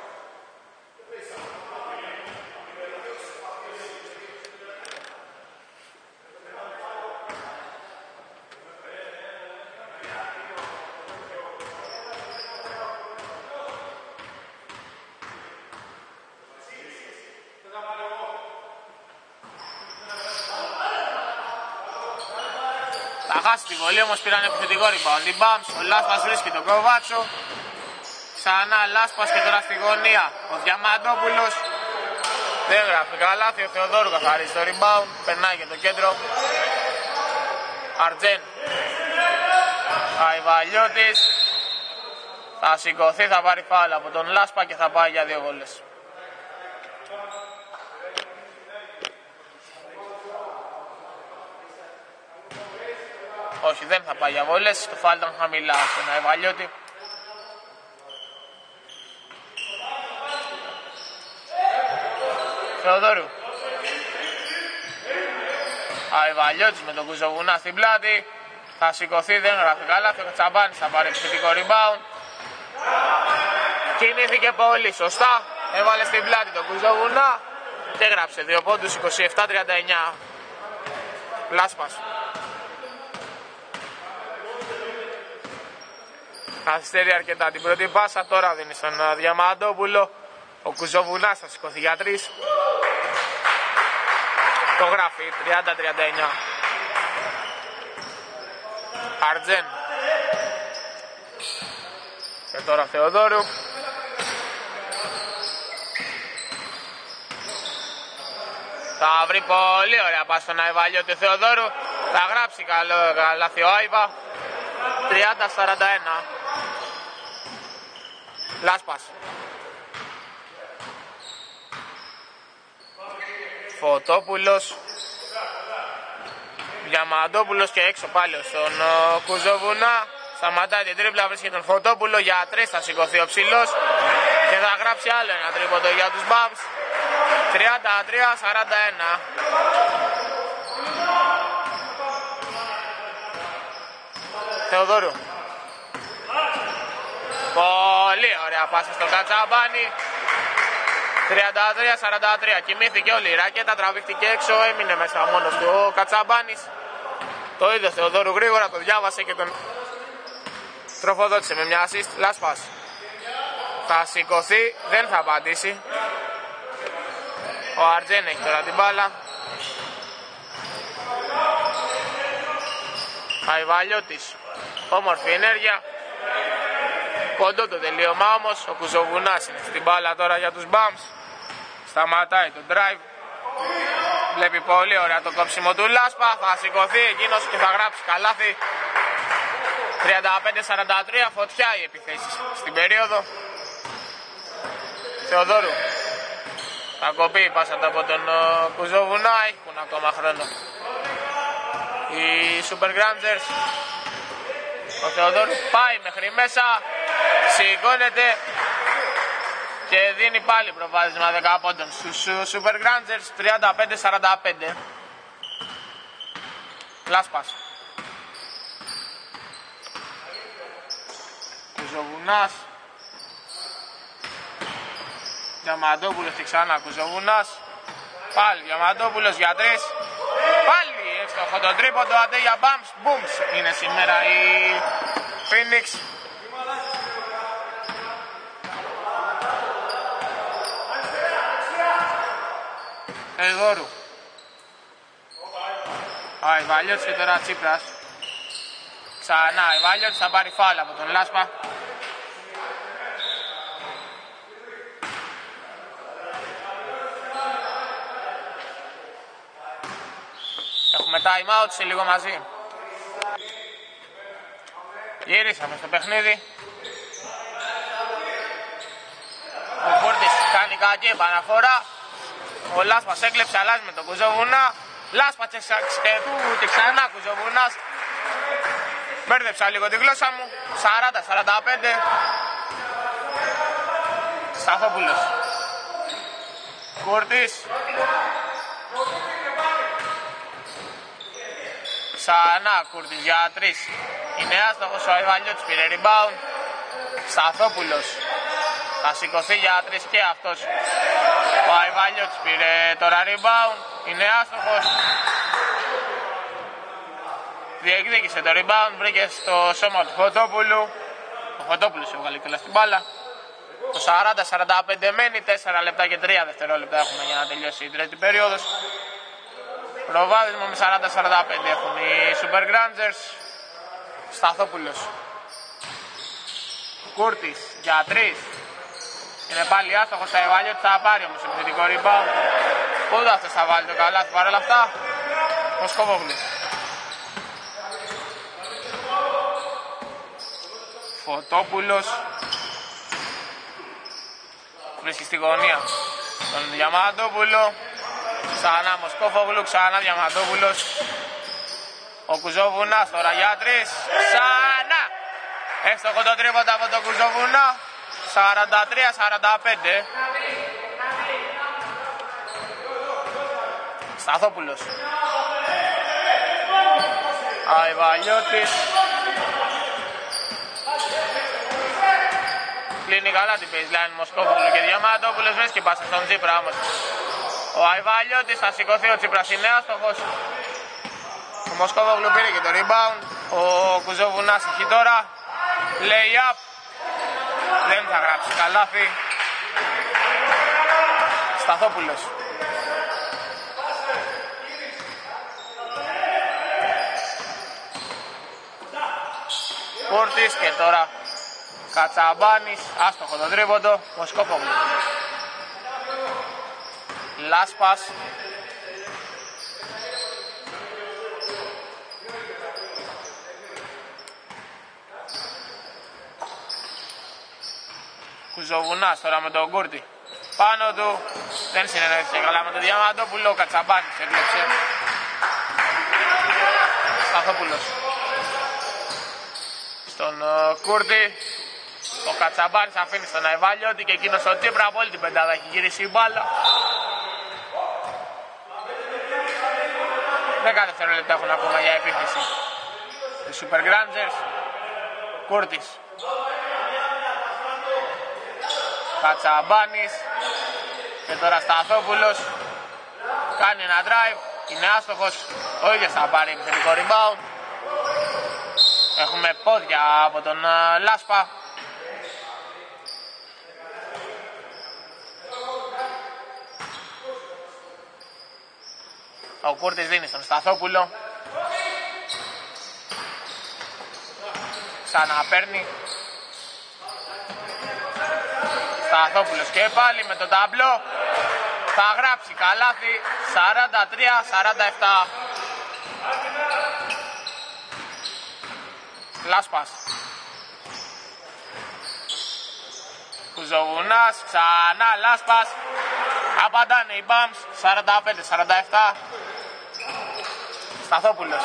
Θα χάσει τη βολή, όμως πήραν επιθετικό rebound. Η Bums, ο Λάσπας βρίσκει τον Κοβάτσο. Ξανά Λάσπας και τώρα στη γωνία. Ο Διαμαντόπουλος δεν γράφει καλάθι. Ο Θεοδόρου καθαρίζει το rebound. Περνάει για το κέντρο. Αρτζέν. Αϊβαλιώτης. Θα σηκωθεί, θα πάρει φάουλ από τον Λάσπα και θα πάει για δύο βολές. Όχι, δεν θα πάει για βόλες, το φάουλ ήταν χαμηλά στον Αϊβαλιώτη. Θεοδόρου. Αϊβαλιώτης με τον Κουζοβουνά στην πλάτη. Θα σηκωθεί, δεν γράφει καλά. Ο Κατσαμπάνης θα πάρει επιθετικό rebound. Κινήθηκε πολύ σωστά. Έβαλε στην πλάτη τον Κουζοβουνά. Και έγραψε δύο πόντους, είκοσι επτά τριάντα εννιά. Λάσπας. Καθυστερεί αρκετά την πρώτη πάσα, τώρα δίνει στον Διαμαντόπουλο. Ο Κουζοβουνάς θα σηκωθεί για τρεις. Το γράφει, τριάντα τριάντα εννιά. Αρτζέν. Και τώρα Θεοδόρου. Θα βρει πολύ ωραία πάση στον Αϊβαλιώτη Θεοδόρου. Θα γράψει καλό καλάθι ο Άιβα. τριάντα σαράντα ένα. Λάσπας. Φωτόπουλος. Διαμαντόπουλος και έξω πάλι στον uh, Κουζοβουνά. Σταματάει την τρίπλα, βρίσκει τον Φωτόπουλο για τρεις, θα σηκωθεί ο ψηλός και θα γράψει άλλο ένα τρίποντο για τους Bums. τριάντα τρία σαράντα ένα. Θεοδόρου. Πολύ ωραία πάσα στον Κατσαμπάνη. τριάντα τρία σαράντα τρία. Κοιμήθηκε όλη η ράκετα, τραβήχτηκε έξω, έμεινε μέσα μόνος του ο Κατσαμπάνης. Το είδε Θεοδόρου γρήγορα, το διάβασε και τον τροφοδότησε με μια assist. Λάσπας θα σηκωθεί, δεν θα απαντήσει. Ο Αρτζέν έχει τώρα την μπάλα. Αϊβαλιώτης, όμορφη ενέργεια. Κοντό το τελείωμα όμως, ο Κουζοβουνάς είναι στην μπάλα τώρα για τους Μπαμς. Σταματάει το drive. Βλέπει πολύ ωραία το κόψιμο του Λάσπα. Θα σηκωθεί εκείνος και θα γράψει καλάθι. τριάντα πέντε σαράντα τρία, φωτιά οι επιθέσεις στην περίοδο. Θεοδόρου. Θα κοπεί η πάσα από τον uh, Κουζοβουνά, έχουν ακόμα χρόνο οι Super Granders. Ο Θεοδόρου πάει μέχρι μέσα, σηκώνεται και δίνει πάλι προβάδισμα δέκα πόντων στους Super Granders. Τριάντα πέντε σαράντα πέντε. Λάσπας. Κουζοβουνάς. Διαμαντόπουλος και ξανά Κουζοβουνάς. Πάλι Διαμαντόπουλος για τρεις. Πάλι εύστοχο το τρίποντο, αντί για μπαμς. Μπούμς είναι σήμερα η Phoenix. Εδόρου. Ο Αϊβαλιώτης και τώρα Τσίπρας. Ξανά ο Αϊβαλιώτης θα πάρει φάουλ από τον Λάσπα. Έχουμε time out σε λίγο μαζί. Γυρίσαμε στο παιχνίδι. Ο Κούρτης κάνει κακή επαναφορά. Ο Λάσπας έκλεψε, αλλάζει με τον Κουζοβουνά. Λάσπας και ξανά Κουζοβουνάς. Μπέρδεψα λίγο τη γλώσσα μου. σαράντα σαράντα πέντε. Σταθόπουλος. Κούρτης. Ξανά Κούρτης για τρεις. Είναι άστοχος, ο Αϊβαλιώτης πήρε rebound. Σταθόπουλος. Θα σηκωθεί για τρεις και αυτός. Ο Αϊβαλιώτης πήρε τώρα rebound. Είναι άστοχος. Διεκδίκησε το rebound. Βρήκε στο σώμα του Φωτόπουλου. Ο Φωτόπουλος έβγαλε και όλα στην μπάλα. Το σαράντα σαράντα πέντε μένει. τέσσερα λεπτά και τρία δευτερόλεπτα έχουμε για να τελειώσει η τρίτη περίοδος. Προβάδισμα με σαράντα σαράντα πέντε έχουν οι Super Granders. Σταθόπουλος. Κούρτης για τρεις. Είναι πάλι άστοχος, θα βάλει ότι θα πάρει όμως επιθετικό rebound. Πού αυτός θα βάλει το καλάθι παρόλα αυτά. Ο Σκοβόγλου. Φωτόπουλος. Βρίσκει στη γωνία τον Διαμαντόπουλο. Ξανά Μοσκόφογλου, ξανά Διαμαντόπουλος. Ο Κουζοβουνάς τώρα για τρεις. Ξανά. Εύστοχο το τρίποντα από τον Κουζοβουνά. σαράντα τρία σαράντα πέντε. Σταθόπουλος. Αϊβαλιώτης. Κλείνει καλά την baseline Μοσκόφογλου και Διαμαντόπουλος. Βρίσκει πάσα στον Τσίπρα όμως. Ο Αϊβαλιώτης θα σηκωθεί, ο Τσίπρας είναι άστοχος. Ο Μοσκόφογλου πήρε και το rebound. Ο Κουζοβουνάς έχει τώρα lay up. Δεν θα γράψει καλάθι. Σταθόπουλος. Κούρτης και τώρα Κατσαμπάνης. Άστοχο το τρίποντο. Μοσκόφογλου. Λάσπας. Κουζοβουνάς τώρα με τον Κούρτη. Πάνω του. Δεν συνεννοήθηκε καλά με τον Διαμαντόπουλο. Ο Κατσαμπάνης έκλεψε. Σταθόπουλος. Στον uh, Κούρτη. Ο Κατσαμπάνης αφήνει στον Αϊβαλιώτη και εκείνος ο Τσίπρα από όλη την πεντάδα έχει γυρίσει η μπάλα. δέκα δευτερόλεπτα έχουν ακόμα για επίθεση. Οι Super Granders. Κούρτης. Κατσαμπάνης. Και τώρα Σταθόπουλος κάνει ένα drive, είναι άστοχος, ο ίδιος θα πάρει επιθετικό rebound. Έχουμε πόδια από τον uh, Λάσπα. Ο Κούρτης δίνει στον Σταθόπουλο. Ξαναπαίρνει. Σταθόπουλος και πάλι με το ταμπλό. Θα γράψει καλάθι. Σαράντα τρία σαράντα επτά. Λάσπας. Κουζοβουνάς. Ξανά Λάσπας. Απαντάνε οι Bums. σαράντα πέντε σαράντα επτά. Σταθόπουλος.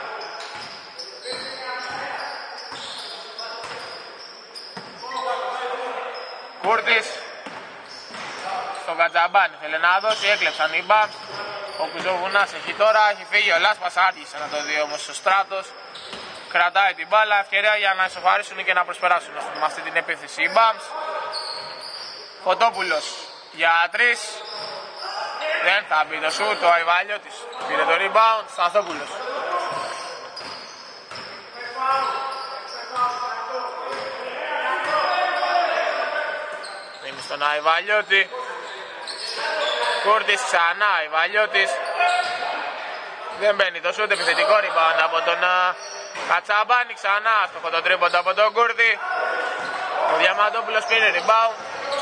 Κούρτης. Στον Κατζαμπάνη θέλει να δώσει, έκλεψαν οι Bums. Ο Κουζοβουνάς έχει τώρα, έχει φύγει ο Λάσπας, άργησε να το δει όμως ο Στράτος. Κρατάει την μπάλα, ευκαιρία για να ισοφαρίσουν και να προσπεράσουν με αυτή την επίθεση οι Bums. Φωτόπουλος για τρεις. Δεν θα μπει το σουτ, ο Αϊβαλιώτης πήρε το rebound. Σταθόπουλος. Είναι στον Αϊβαλιώτη. Κούρτης ξανά, Αϊβαλιώτης. Δεν μπαίνει το σουτ, επιθετικό rebound από τον Κατσαμπάνη. Ξανά άστοχο το τρίποντο από τον Κούρτη. Ο Διαμαντόπουλος πήρε rebound.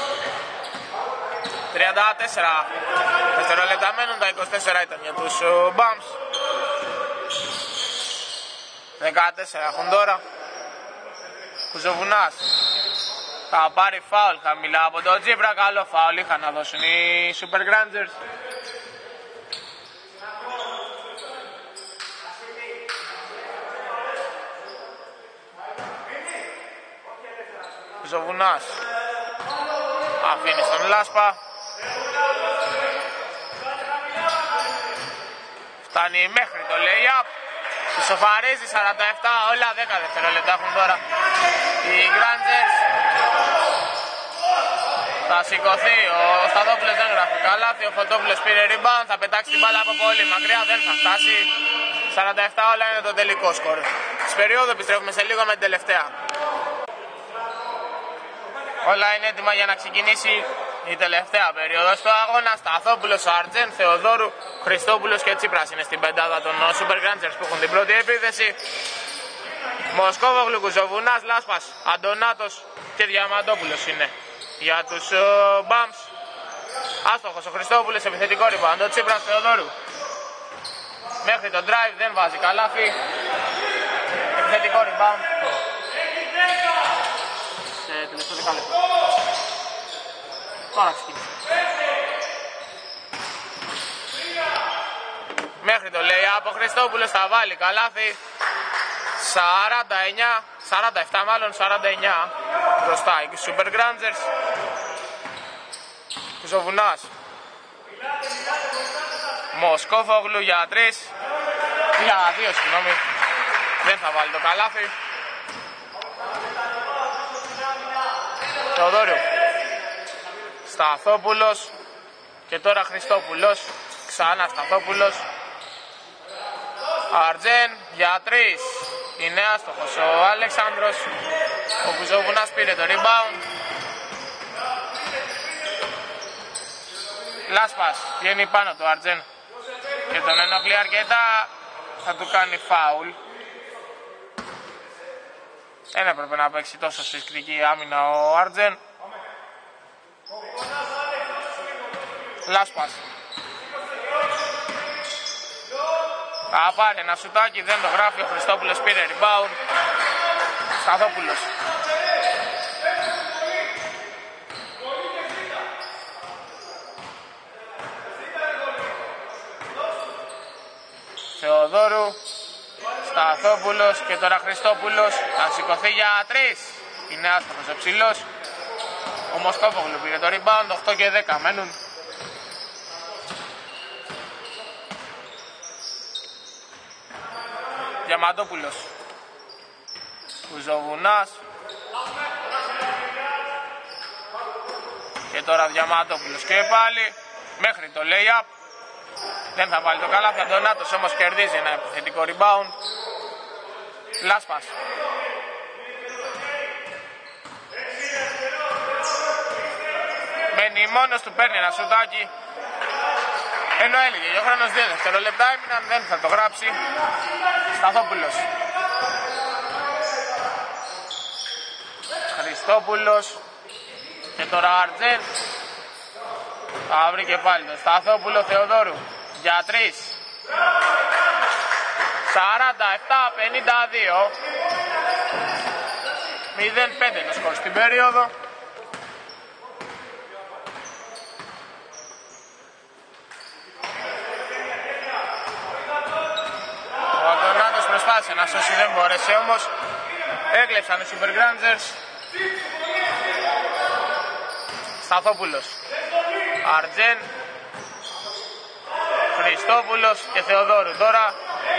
τριάντα τέσσερα δευτερόλεπτα μένουν, τα είκοσι τέσσερα ήταν για τους Bums. δεκατέσσερα έχουν τώρα. Κουζοβουνάς θα πάρει φάουλ χαμηλά από τον Τζίπρα. Καλό φάουλ είχαν να δώσουν οι Super Grangers. Κουζοβουνάς αφήνει στον Λάσπα. Φτάνει μέχρι το lay-up. Ισοφαρίζει σαράντα επτά, όλα δέκα δευτερόλεπτα έχουν τώρα οι Grangers. Θα σηκωθεί, ο Σταθόπουλος δεν γράφει καλάθι, ο Φωτόπουλος πήρε rebound, θα πετάξει την μπάλα από πολύ μακριά, δεν θα φτάσει. σαράντα επτά όλα είναι το τελικό σκορ. Της περίοδου επιστρέφουμε σε λίγο με την τελευταία. Όλα είναι έτοιμα για να ξεκινήσει η τελευταία περίοδο στο αγώνα. Σταθόπουλος, Αρτζέν, Θεοδόρου, Χριστόπουλος και Τσίπρας είναι στην πεντάδα των Super Grangers που έχουν την πρώτη επίθεση. Μοσκόβογλου, Κουζοβουνάς, Λάσπας, Αντωνάτος και Διαμαντόπουλος είναι για τους uh, Bums. Άστοχος ο Χριστόπουλος, επιθετικό rebound. Ο Τσίπρας, Θεοδόρου μέχρι το drive δεν βάζει καλάθι. Επιθετικό rebound. Σε τελευταίο δεκάλεπτο. Τώρα ξεκινήσει. Μέχρι το lay-up ο Χριστόπουλος θα βάλει καλάθι. σαράντα εννιά, σαράντα επτά μάλλον, σαράντα εννιά μπροστά οι Super Grangers. Κουζοβουνάς. Μοσκόφογλου για τρεις. Για δύο, συγγνώμη. Δεν θα βάλει το καλάθι. Θεοδόριου. Σταθόπουλος. Και τώρα Χριστόπουλος. Ξανά Σταθόπουλος. Αρτζέν για τρεις. Είναι άστοχος ο Αλεξάνδρος. Ο Κουζοβουνάς πήρε το rebound. Λάσπας βγαίνει πάνω του Αρτζέν και τον ενοχλεί αρκετά. Θα του κάνει φάουλ. Δεν έπρεπε να παίξει τόσο σφιχτική άμυνα ο Αρτζέν. Λάσπας θα πάρει ένα σουτάκι, δεν το γράφει. Ο Χριστόπουλος πήρε rebound. Σταθόπουλος. Θεοδόρου. Σταθόπουλος και τώρα Χριστόπουλος. Θα σηκωθεί για τρεις. Είναι άστοχος ο ψηλός. Ο Μοσκόφογλου πήρε το rebound. οκτώ και δέκα μένουν. Διαμαντόπουλος. Κουζοβουνάς. Και Και τώρα Διαμαντόπουλος και πάλι μέχρι το lay-up. Δεν θα βάλει το καλάθι, Αντωνάτος όμως κερδίζει ένα επιθετικό rebound. Λάσπας. Μένει μόνος του, παίρνει ένα σουτάκι. Ενώ έλεγε ο χρόνος δύο δευτερόλεπτα έμειναν, δεν θα το γράψει. Σταθόπουλος. Χριστόπουλος. Και τώρα Αρτζέν. Θα βρει και πάλι τον Σταθόπουλο Θεοδόρου. Για τρεις. σαράντα επτά πενήντα δύο. μηδέν πέντε το σκορ στην περίοδο. Ο Αντωνάτος προσπάθησε να σώσει, δεν μπόρεσε όμως. Έκλεψαν οι Super Granders. Σταθόπουλος. Αρτζέν. Χριστόπουλος και Θεοδόρου. Τώρα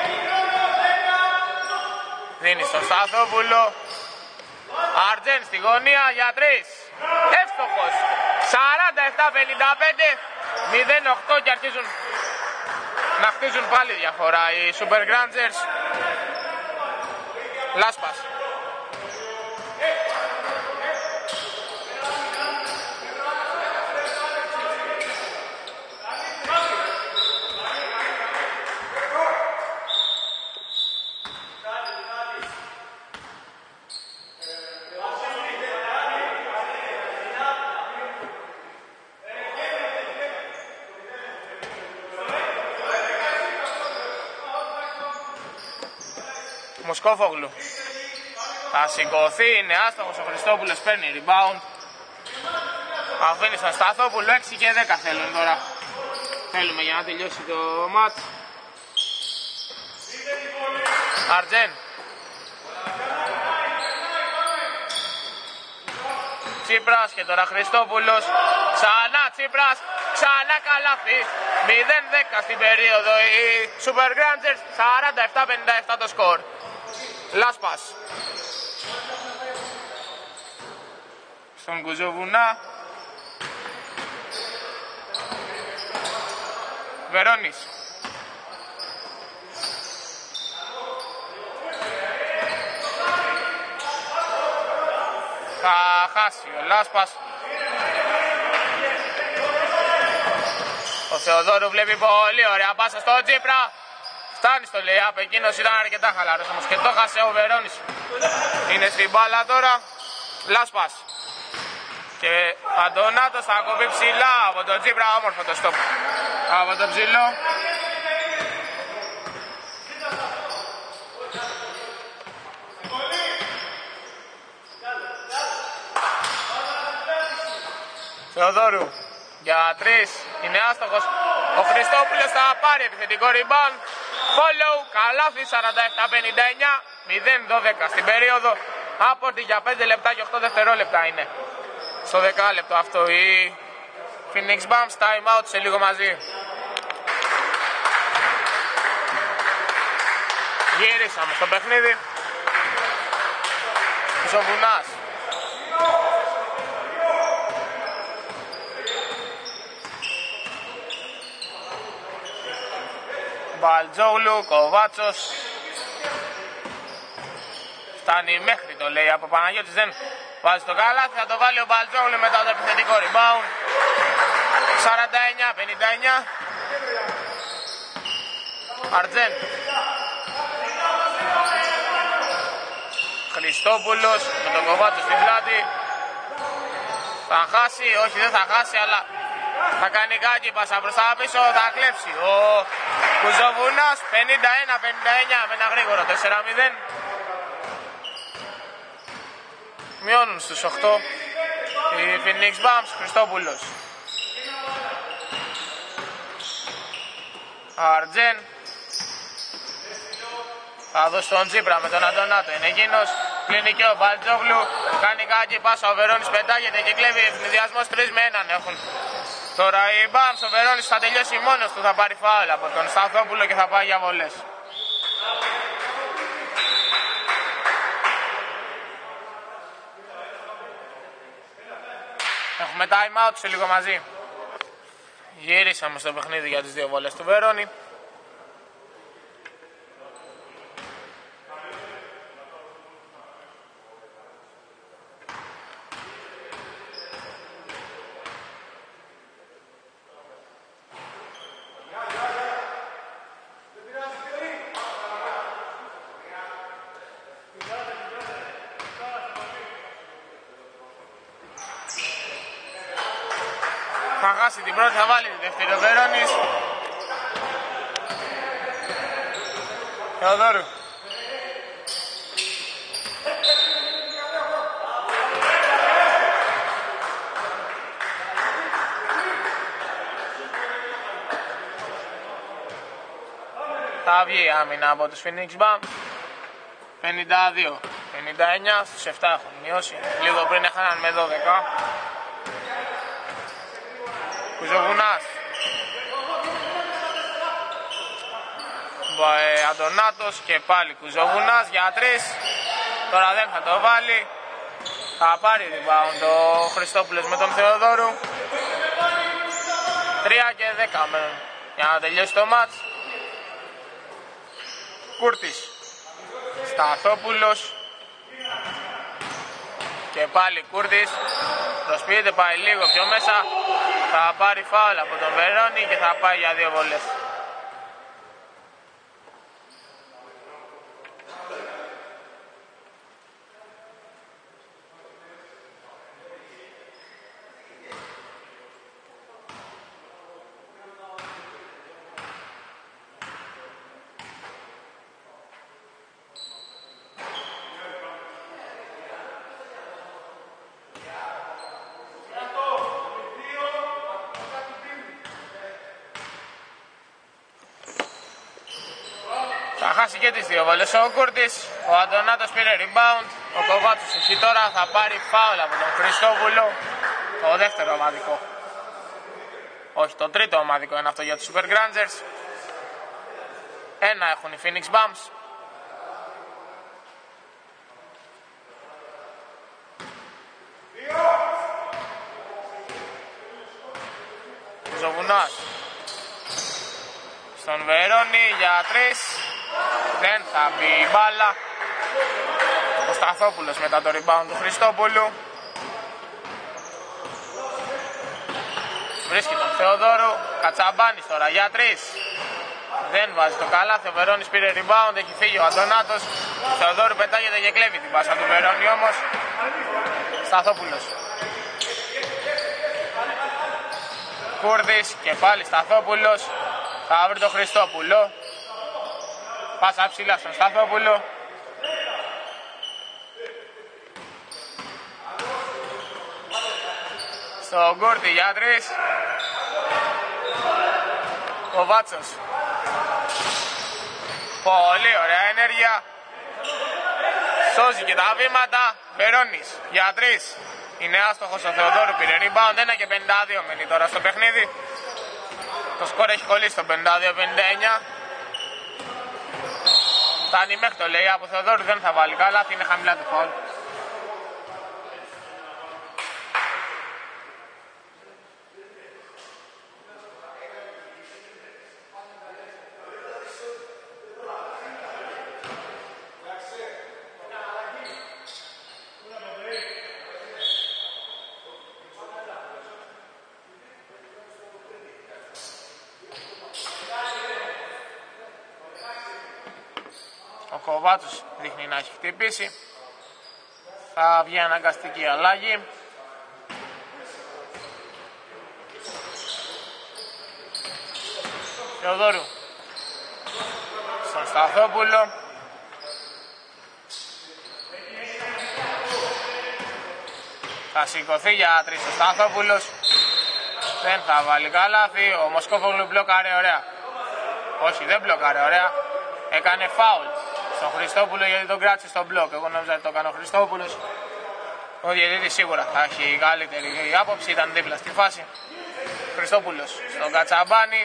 δίνει στον Σταθόπουλο. Αρτζέν στη γωνία για τρεις. Εύστοχος. σαράντα επτά πενήντα πέντε. μηδέν οκτώ και αρχίζουν να χτίζουν πάλι διαφορά οι Super Granders. Λάσπας. Μοσκόφογλου. Θα σηκωθεί, είναι άστοχος, ο Χριστόπουλος παίρνει rebound. Αφήνει στον Σταθόπουλο, έξι και δέκα θέλουν τώρα. Θέλουμε για να τελειώσει το μάτς. Αρτζέν. Τσίπρας και τώρα Χριστόπουλος. Ξανά Τσίπρας, ξανά καλάθι. μηδέν δέκα στην περίοδο. Οι Super Granders σαράντα επτά πενήντα επτά το σκορ. Λάσπας. Στον Κουζοβουνά. Βερόνης. Θα χάσει ο Λάσπας. Ο Θεοδόρου βλέπει πολύ ωραία πάσα στο Τσίπρα. Φτάνει στο lay-up, εκείνος ήταν αρκετά χαλαρός όμως και το χάσε ο Βερόνης. Είναι στην μπάλα τώρα. Λάσπας. Και Αντωνάτος θα κοπεί ψηλά από τον Τσίπρα, όμορφο το στόπ. Από τον ψηλό. Θεοδόρου για τρεις, είναι άστοχος. Ο Χριστόπουλος θα πάρει επιθετικό rebound. Follow, καλάθι, σαράντα επτά πενήντα εννιά, μηδέν δώδεκα στην περίοδο. Άπορτη για πέντε λεπτά και οκτώ δευτερόλεπτα είναι. Στο δεκάλεπτο αυτό η Phoenix Bums, time out σε λίγο μαζί. Γυρίσαμε στο παιχνίδι. Κουζοβουνάς. Μπαλτζόγλου, Κοβάτσος. Φτάνει μέχρι το λέει από Παναγιώτης, δεν βάζει το καλάθι, θα το βάλει ο Μπαλτζόγλου μετά το επιθετικό rebound. σαράντα εννιά πενήντα εννιά. Αρτζέν. Χριστόπουλος με τον Κοβάτσο στην πλάτη. Θα χάσει, όχι δεν θα χάσει, αλλά θα κάνει κάτι, πάσα προς τα πίσω, θα κλέψει. Ο Κουζοβουνάς πενήντα ένα πενήντα εννιά με ένα γρήγορο τέσσερα μηδέν. Μειώνουν στους οκτώ η Phoenix Bums. Χριστόπουλος. Αρτζέν. Θα δώσει τον Τσίπρα με τον Αντωνάτο, είναι εκείνος. Κλείνει και ο Μπαλτζόγλου. Κάνει κάτι πάσα, ο Βερόνης πετάγεται και κλέβει. Ευνηδιασμός τρεις με έναν έχουν. Τώρα η Bums, ο Βερόνης θα τελειώσει μόνος του, θα πάρει φάουλ από τον Σταθόπουλο και θα πάει για βολές. Έχουμε time out σε λίγο μαζί. Γυρίσαμε στο παιχνίδι για τις δύο βόλες του Βερόνι. Θα χάσει την πρώτη, θα βάλει τη δεύτερη ο Βερόνης. Θεοδόρου. Θα βγει η άμυνα από τους Phoenix Bam. πενήντα δύο πενήντα εννιά, στους επτά έχουν μειώσει. Λίγο πριν έχαναν με δώδεκα. Κουζοβουνάς. Ε, Αντωνάτος και πάλι Κουζοβουνάς για τρεις. Τώρα δεν θα το βάλει. Θα πάρει rebound ο Χριστόπουλος με τον Θεοδόρου. τρία και δέκα μένουν για να τελειώσει το μάτς. Κούρτης. Σταθόπουλος. Και πάλι Κούρτης. Το σπίτι πάει λίγο πιο μέσα. Θα πάρει φάουλ από τον Βερόνι και θα πάει για δύο βολές. Θα χάσει και τις δύο βολές ο Κούρτης. Ο Αντωνάτος πήρε rebound. Ο Κοβάτσος εκεί τώρα θα πάρει φάουλ από τον Χριστόπουλο. Το δεύτερο ομαδικό. Όχι, το τρίτο ομαδικό είναι αυτό για τους Super Grangers. Ένα έχουν οι Phoenix Bums. Ζωβουνάς. Στον Βερόνι για τρεις. Δεν θα μπει η μπάλα. Ο Σταθόπουλος μετά το rebound του Χριστόπουλου. Βρίσκει τον Θεοδόρου. Κατσαμπάνης τώρα για τρεις. Δεν βάζει το καλάθι. Ο Βερόνης πήρε rebound. Έχει φύγει ο Αντωνάτος. Ο Θεοδόρου πετάγεται και κλέβει την πάσα του Βερόνι όμως. Σταθόπουλος. Κούρδης και πάλι Σταθόπουλος. Θα βρει τον Χριστόπουλο. Πάσα ψηλά στον Σταθόπουλο. Στον Κούρτη για τρεις. Ο Βάτσος. Πολύ ωραία ενέργεια. Σώζει και τα βήματα. Βερόνης για τρεις. Είναι άστοχος ο Θεοδόρου, πήρε rebound. ένα και πενήντα δύο μένει τώρα στο παιχνίδι. Το σκορ έχει κολλήσει στο πενήντα δύο πενήντα εννιά. Φτάνει μέχρι το λέει από Θεοδόρου, δεν θα βάλει καλά, είναι χαμηλά του φάουλ. Ο Κοβάτσος δείχνει να έχει χτυπήσει. Θα βγει αναγκαστική αλλαγή. Θεοδόρου. Στον Σταθόπουλο. Θα σηκωθεί για τρεις ο Σταθόπουλος. Δεν θα βάλει καλάθι. Ο Μοσκόφογλου μπλοκάρε ωραία. Όχι, δεν μπλοκάρε ωραία. Έκανε φάουλ στον Χριστόπουλο γιατί τον κράτησε στον μπλοκ. Εγώ νόμιζα ότι το έκανε ο Χριστόπουλος. Ο διαιτητής σίγουρα θα έχει καλύτερη άποψη, ήταν δίπλα στη φάση. Χριστόπουλος στον Κατσαμπάνη.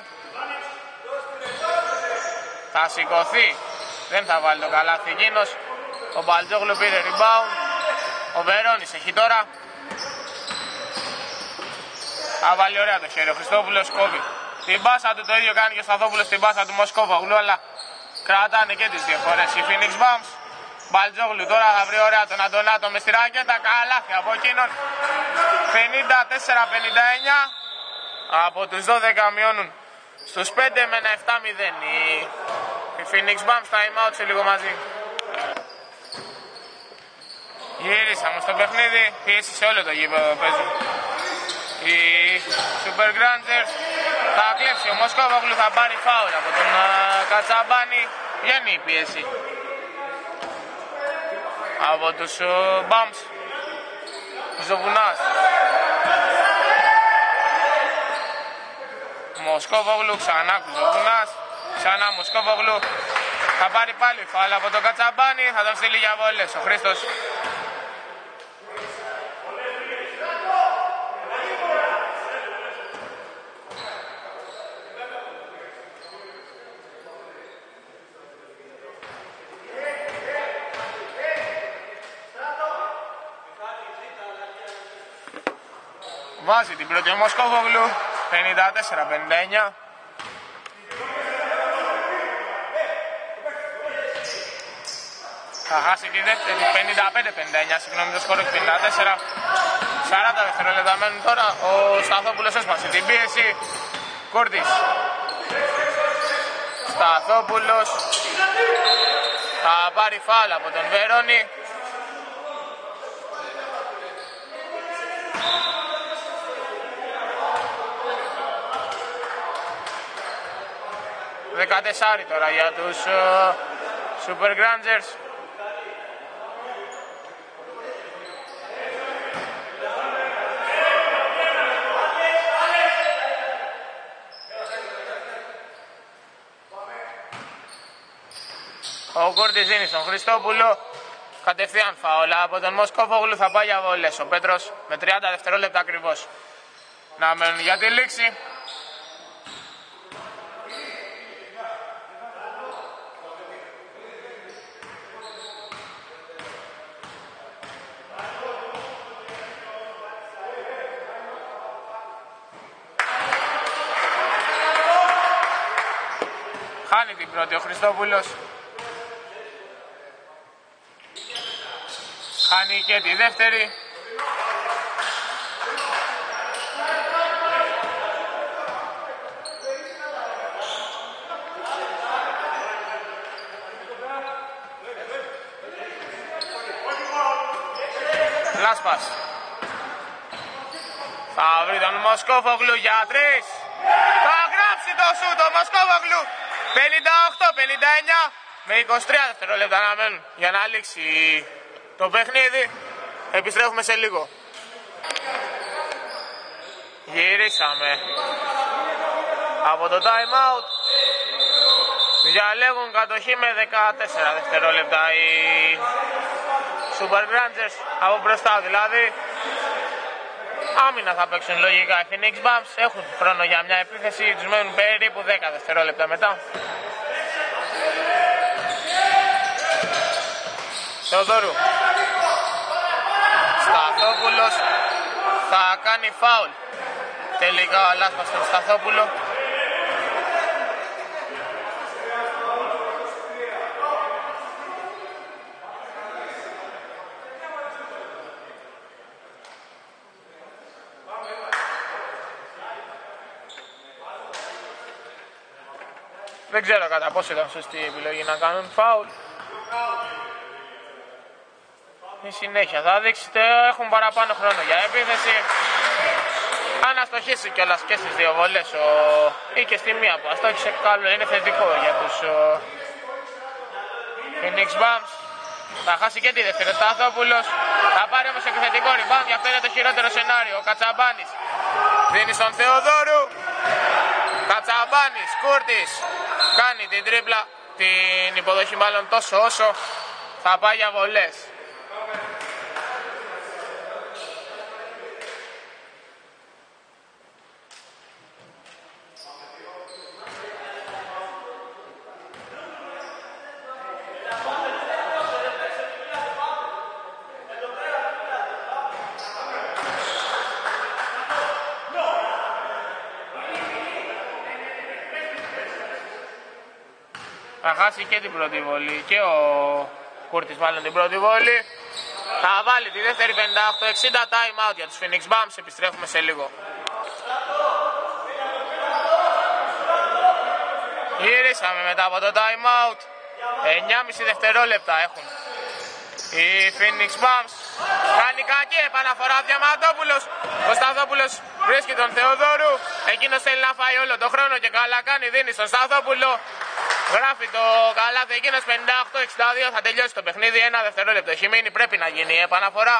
Θα σηκωθεί. Δεν θα βάλει το καλάθι εκείνος. Ο Μπαλτζόγλου πήρε rebound. Ο Βερόνης έχει τώρα. Θα βάλει ωραία το χέρι. Ο Χριστόπουλος κόβει την πάσα του, το ίδιο κάνει και ο Σταθόπουλος στην πάσα του Μοσκόβογλου, αλλά κρατάνε και τις δύο φορές οι Phoenix Bums. Μπαλτζόγλου τώρα θα βρει ωραία τον Αντωνάτο με στη ράκετα, καλάθι από εκείνον. πενήντα τέσσερα πενήντα εννιά, από τους δώδεκα μειώνουν στους πέντε με ένα επτά μηδέν οι, οι Phoenix Bums. Time out σε λίγο μαζί. Γυρίσαμε στο παιχνίδι, πίεση σε όλο το γήπεδο παίζουν οι Super Granders. Θα κλέψει ο Μοσκόβογλου, θα πάρει φάουλ από τον uh, Κατσαμπάνη. Βγαίνει η πίεση από τους uh, Bums. Ζωβουνάς, Μοσκόβογλου, ξανά Κουζοβουνάς, ξανά Μοσκόβογλου. Θα πάρει πάλι φάουλ από τον Κατσαμπάνη, θα τον στείλει για βόλες ο Χρήστος. Βάζει την πρώτη ο Μοσκόβογλου, πενήντα τέσσερα πενήντα εννιά. Θα χάσει τη δεύτερη, πενήντα πέντε πενήντα εννιά, συγγνώμη, το σκορ πενήντα τέσσερα. σαράντα δευτερόλεπτα μένουν τώρα, ο Σταθόπουλος έσπασε την πίεση. Κούρτης, Σταθόπουλος, θα πάρει φάουλ από τον Βερόνι. δεκατέσσερα τώρα για τους uh, Super Granders. Ο Κούρτης δίνει στον Χριστόπουλο, κατευθείαν φαόλα από τον Μοσκόβογλου, θα πάει για βολές ο Πέτρος με τριάντα δευτερόλεπτα ακριβώς να μένουν για τη λήξη. Χάνει την πρώτη ο Χριστόπουλος. Χάνει και τη δεύτερη. Λάσπας. Θα βρει τον Μοσκόβογλου για τρεις. Θα γράψει το σούτ ο Μοσκόβογλου. πενήντα οκτώ πενήντα εννιά με είκοσι τρία δευτερόλεπτα να μένουν για να λήξει το παιχνίδι. Επιστρέφουμε σε λίγο. Γυρίσαμε από το time out. Διαλέγουν κατοχή με δεκατέσσερα δευτερόλεπτα οι Super Granders από μπροστά, δηλαδή άμυνα θα παίξουν λογικά οι Phoenix Bums. Έχουν χρόνο για μια επίθεση, τους μένουν περίπου δέκα δευτερόλεπτα μετά. Θεοδόρου, Σταθόπουλος, θα κάνει φάουλ τελικά ο Λάσπας στον Σταθόπουλο. Δεν ξέρω κατά πόσο ήταν σωστή η επιλογή να κάνουν φάουλ. Η συνέχεια θα δείξετε, έχουν παραπάνω χρόνο για επίθεση. Αν αστοχίσει κιόλας και στις δύο βολές ο... ή και στη μία που αστόχισε, καλό, είναι θετικό για τους ο... Phoenix Bums. Θα χάσει και τη δεύτερη ο Σταθόπουλος. Θα πάρει όμως επιθετικό rebound, γι' αυτό είναι το χειρότερο σενάριο. Ο Κατσαμπάνης δίνει στον Θεοδόρου. Κατσαμπάνης, Κούρτης, κάνει την τρίπλα, την υποδοχή μάλλον τόσο όσο θα πάει για βολές. Θα χάσει και την πρώτη βολή και ο Κούρτης μάλλον την πρώτη βολή. Θα βάλει τη δεύτερη πενήντα οκτώ εξήντα time out για τους Phoenix Bums. Επιστρέφουμε σε λίγο. Γυρίσαμε μετά από το time out. εννιά και μισό δευτερόλεπτα έχουν οι Phoenix Bums. Κάνει κακή επαναφορά ο Διαμαντόπουλος. Ο Σταθόπουλος βρίσκει τον Θεοδόρου. Εκείνος θέλει να φάει όλο το χρόνο και καλά κάνει. Δίνει στον Σταθόπουλο. Γράφει το καλάθι εκείνος πενήντα οκτώ εξήντα δύο. Θα τελειώσει το παιχνίδι. Ένα δευτερόλεπτο έχει μείνει. Πρέπει να γίνει η επαναφορά.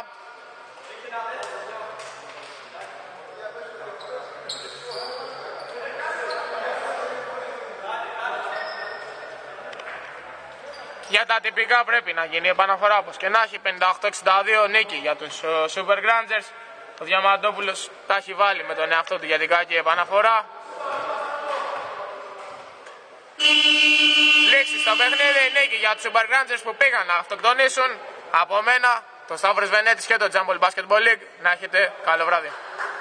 Για τα τυπικά πρέπει να γίνει η επαναφορά, όπως και να έχει. Πενήντα οκτώ εξήντα δύο νίκη για τους uh, Super Granders. Ο Διαμαντόπουλος τα έχει βάλει με τον εαυτό του για την κακή επαναφορά. Λήξη στο παιχνίδι, νίκη για τους Super Granders που πήγαν να αυτοκτονήσουν. Από μένα, το Σταύρος Βενέτης και το Jumble Basketball League. Να έχετε καλό βράδυ.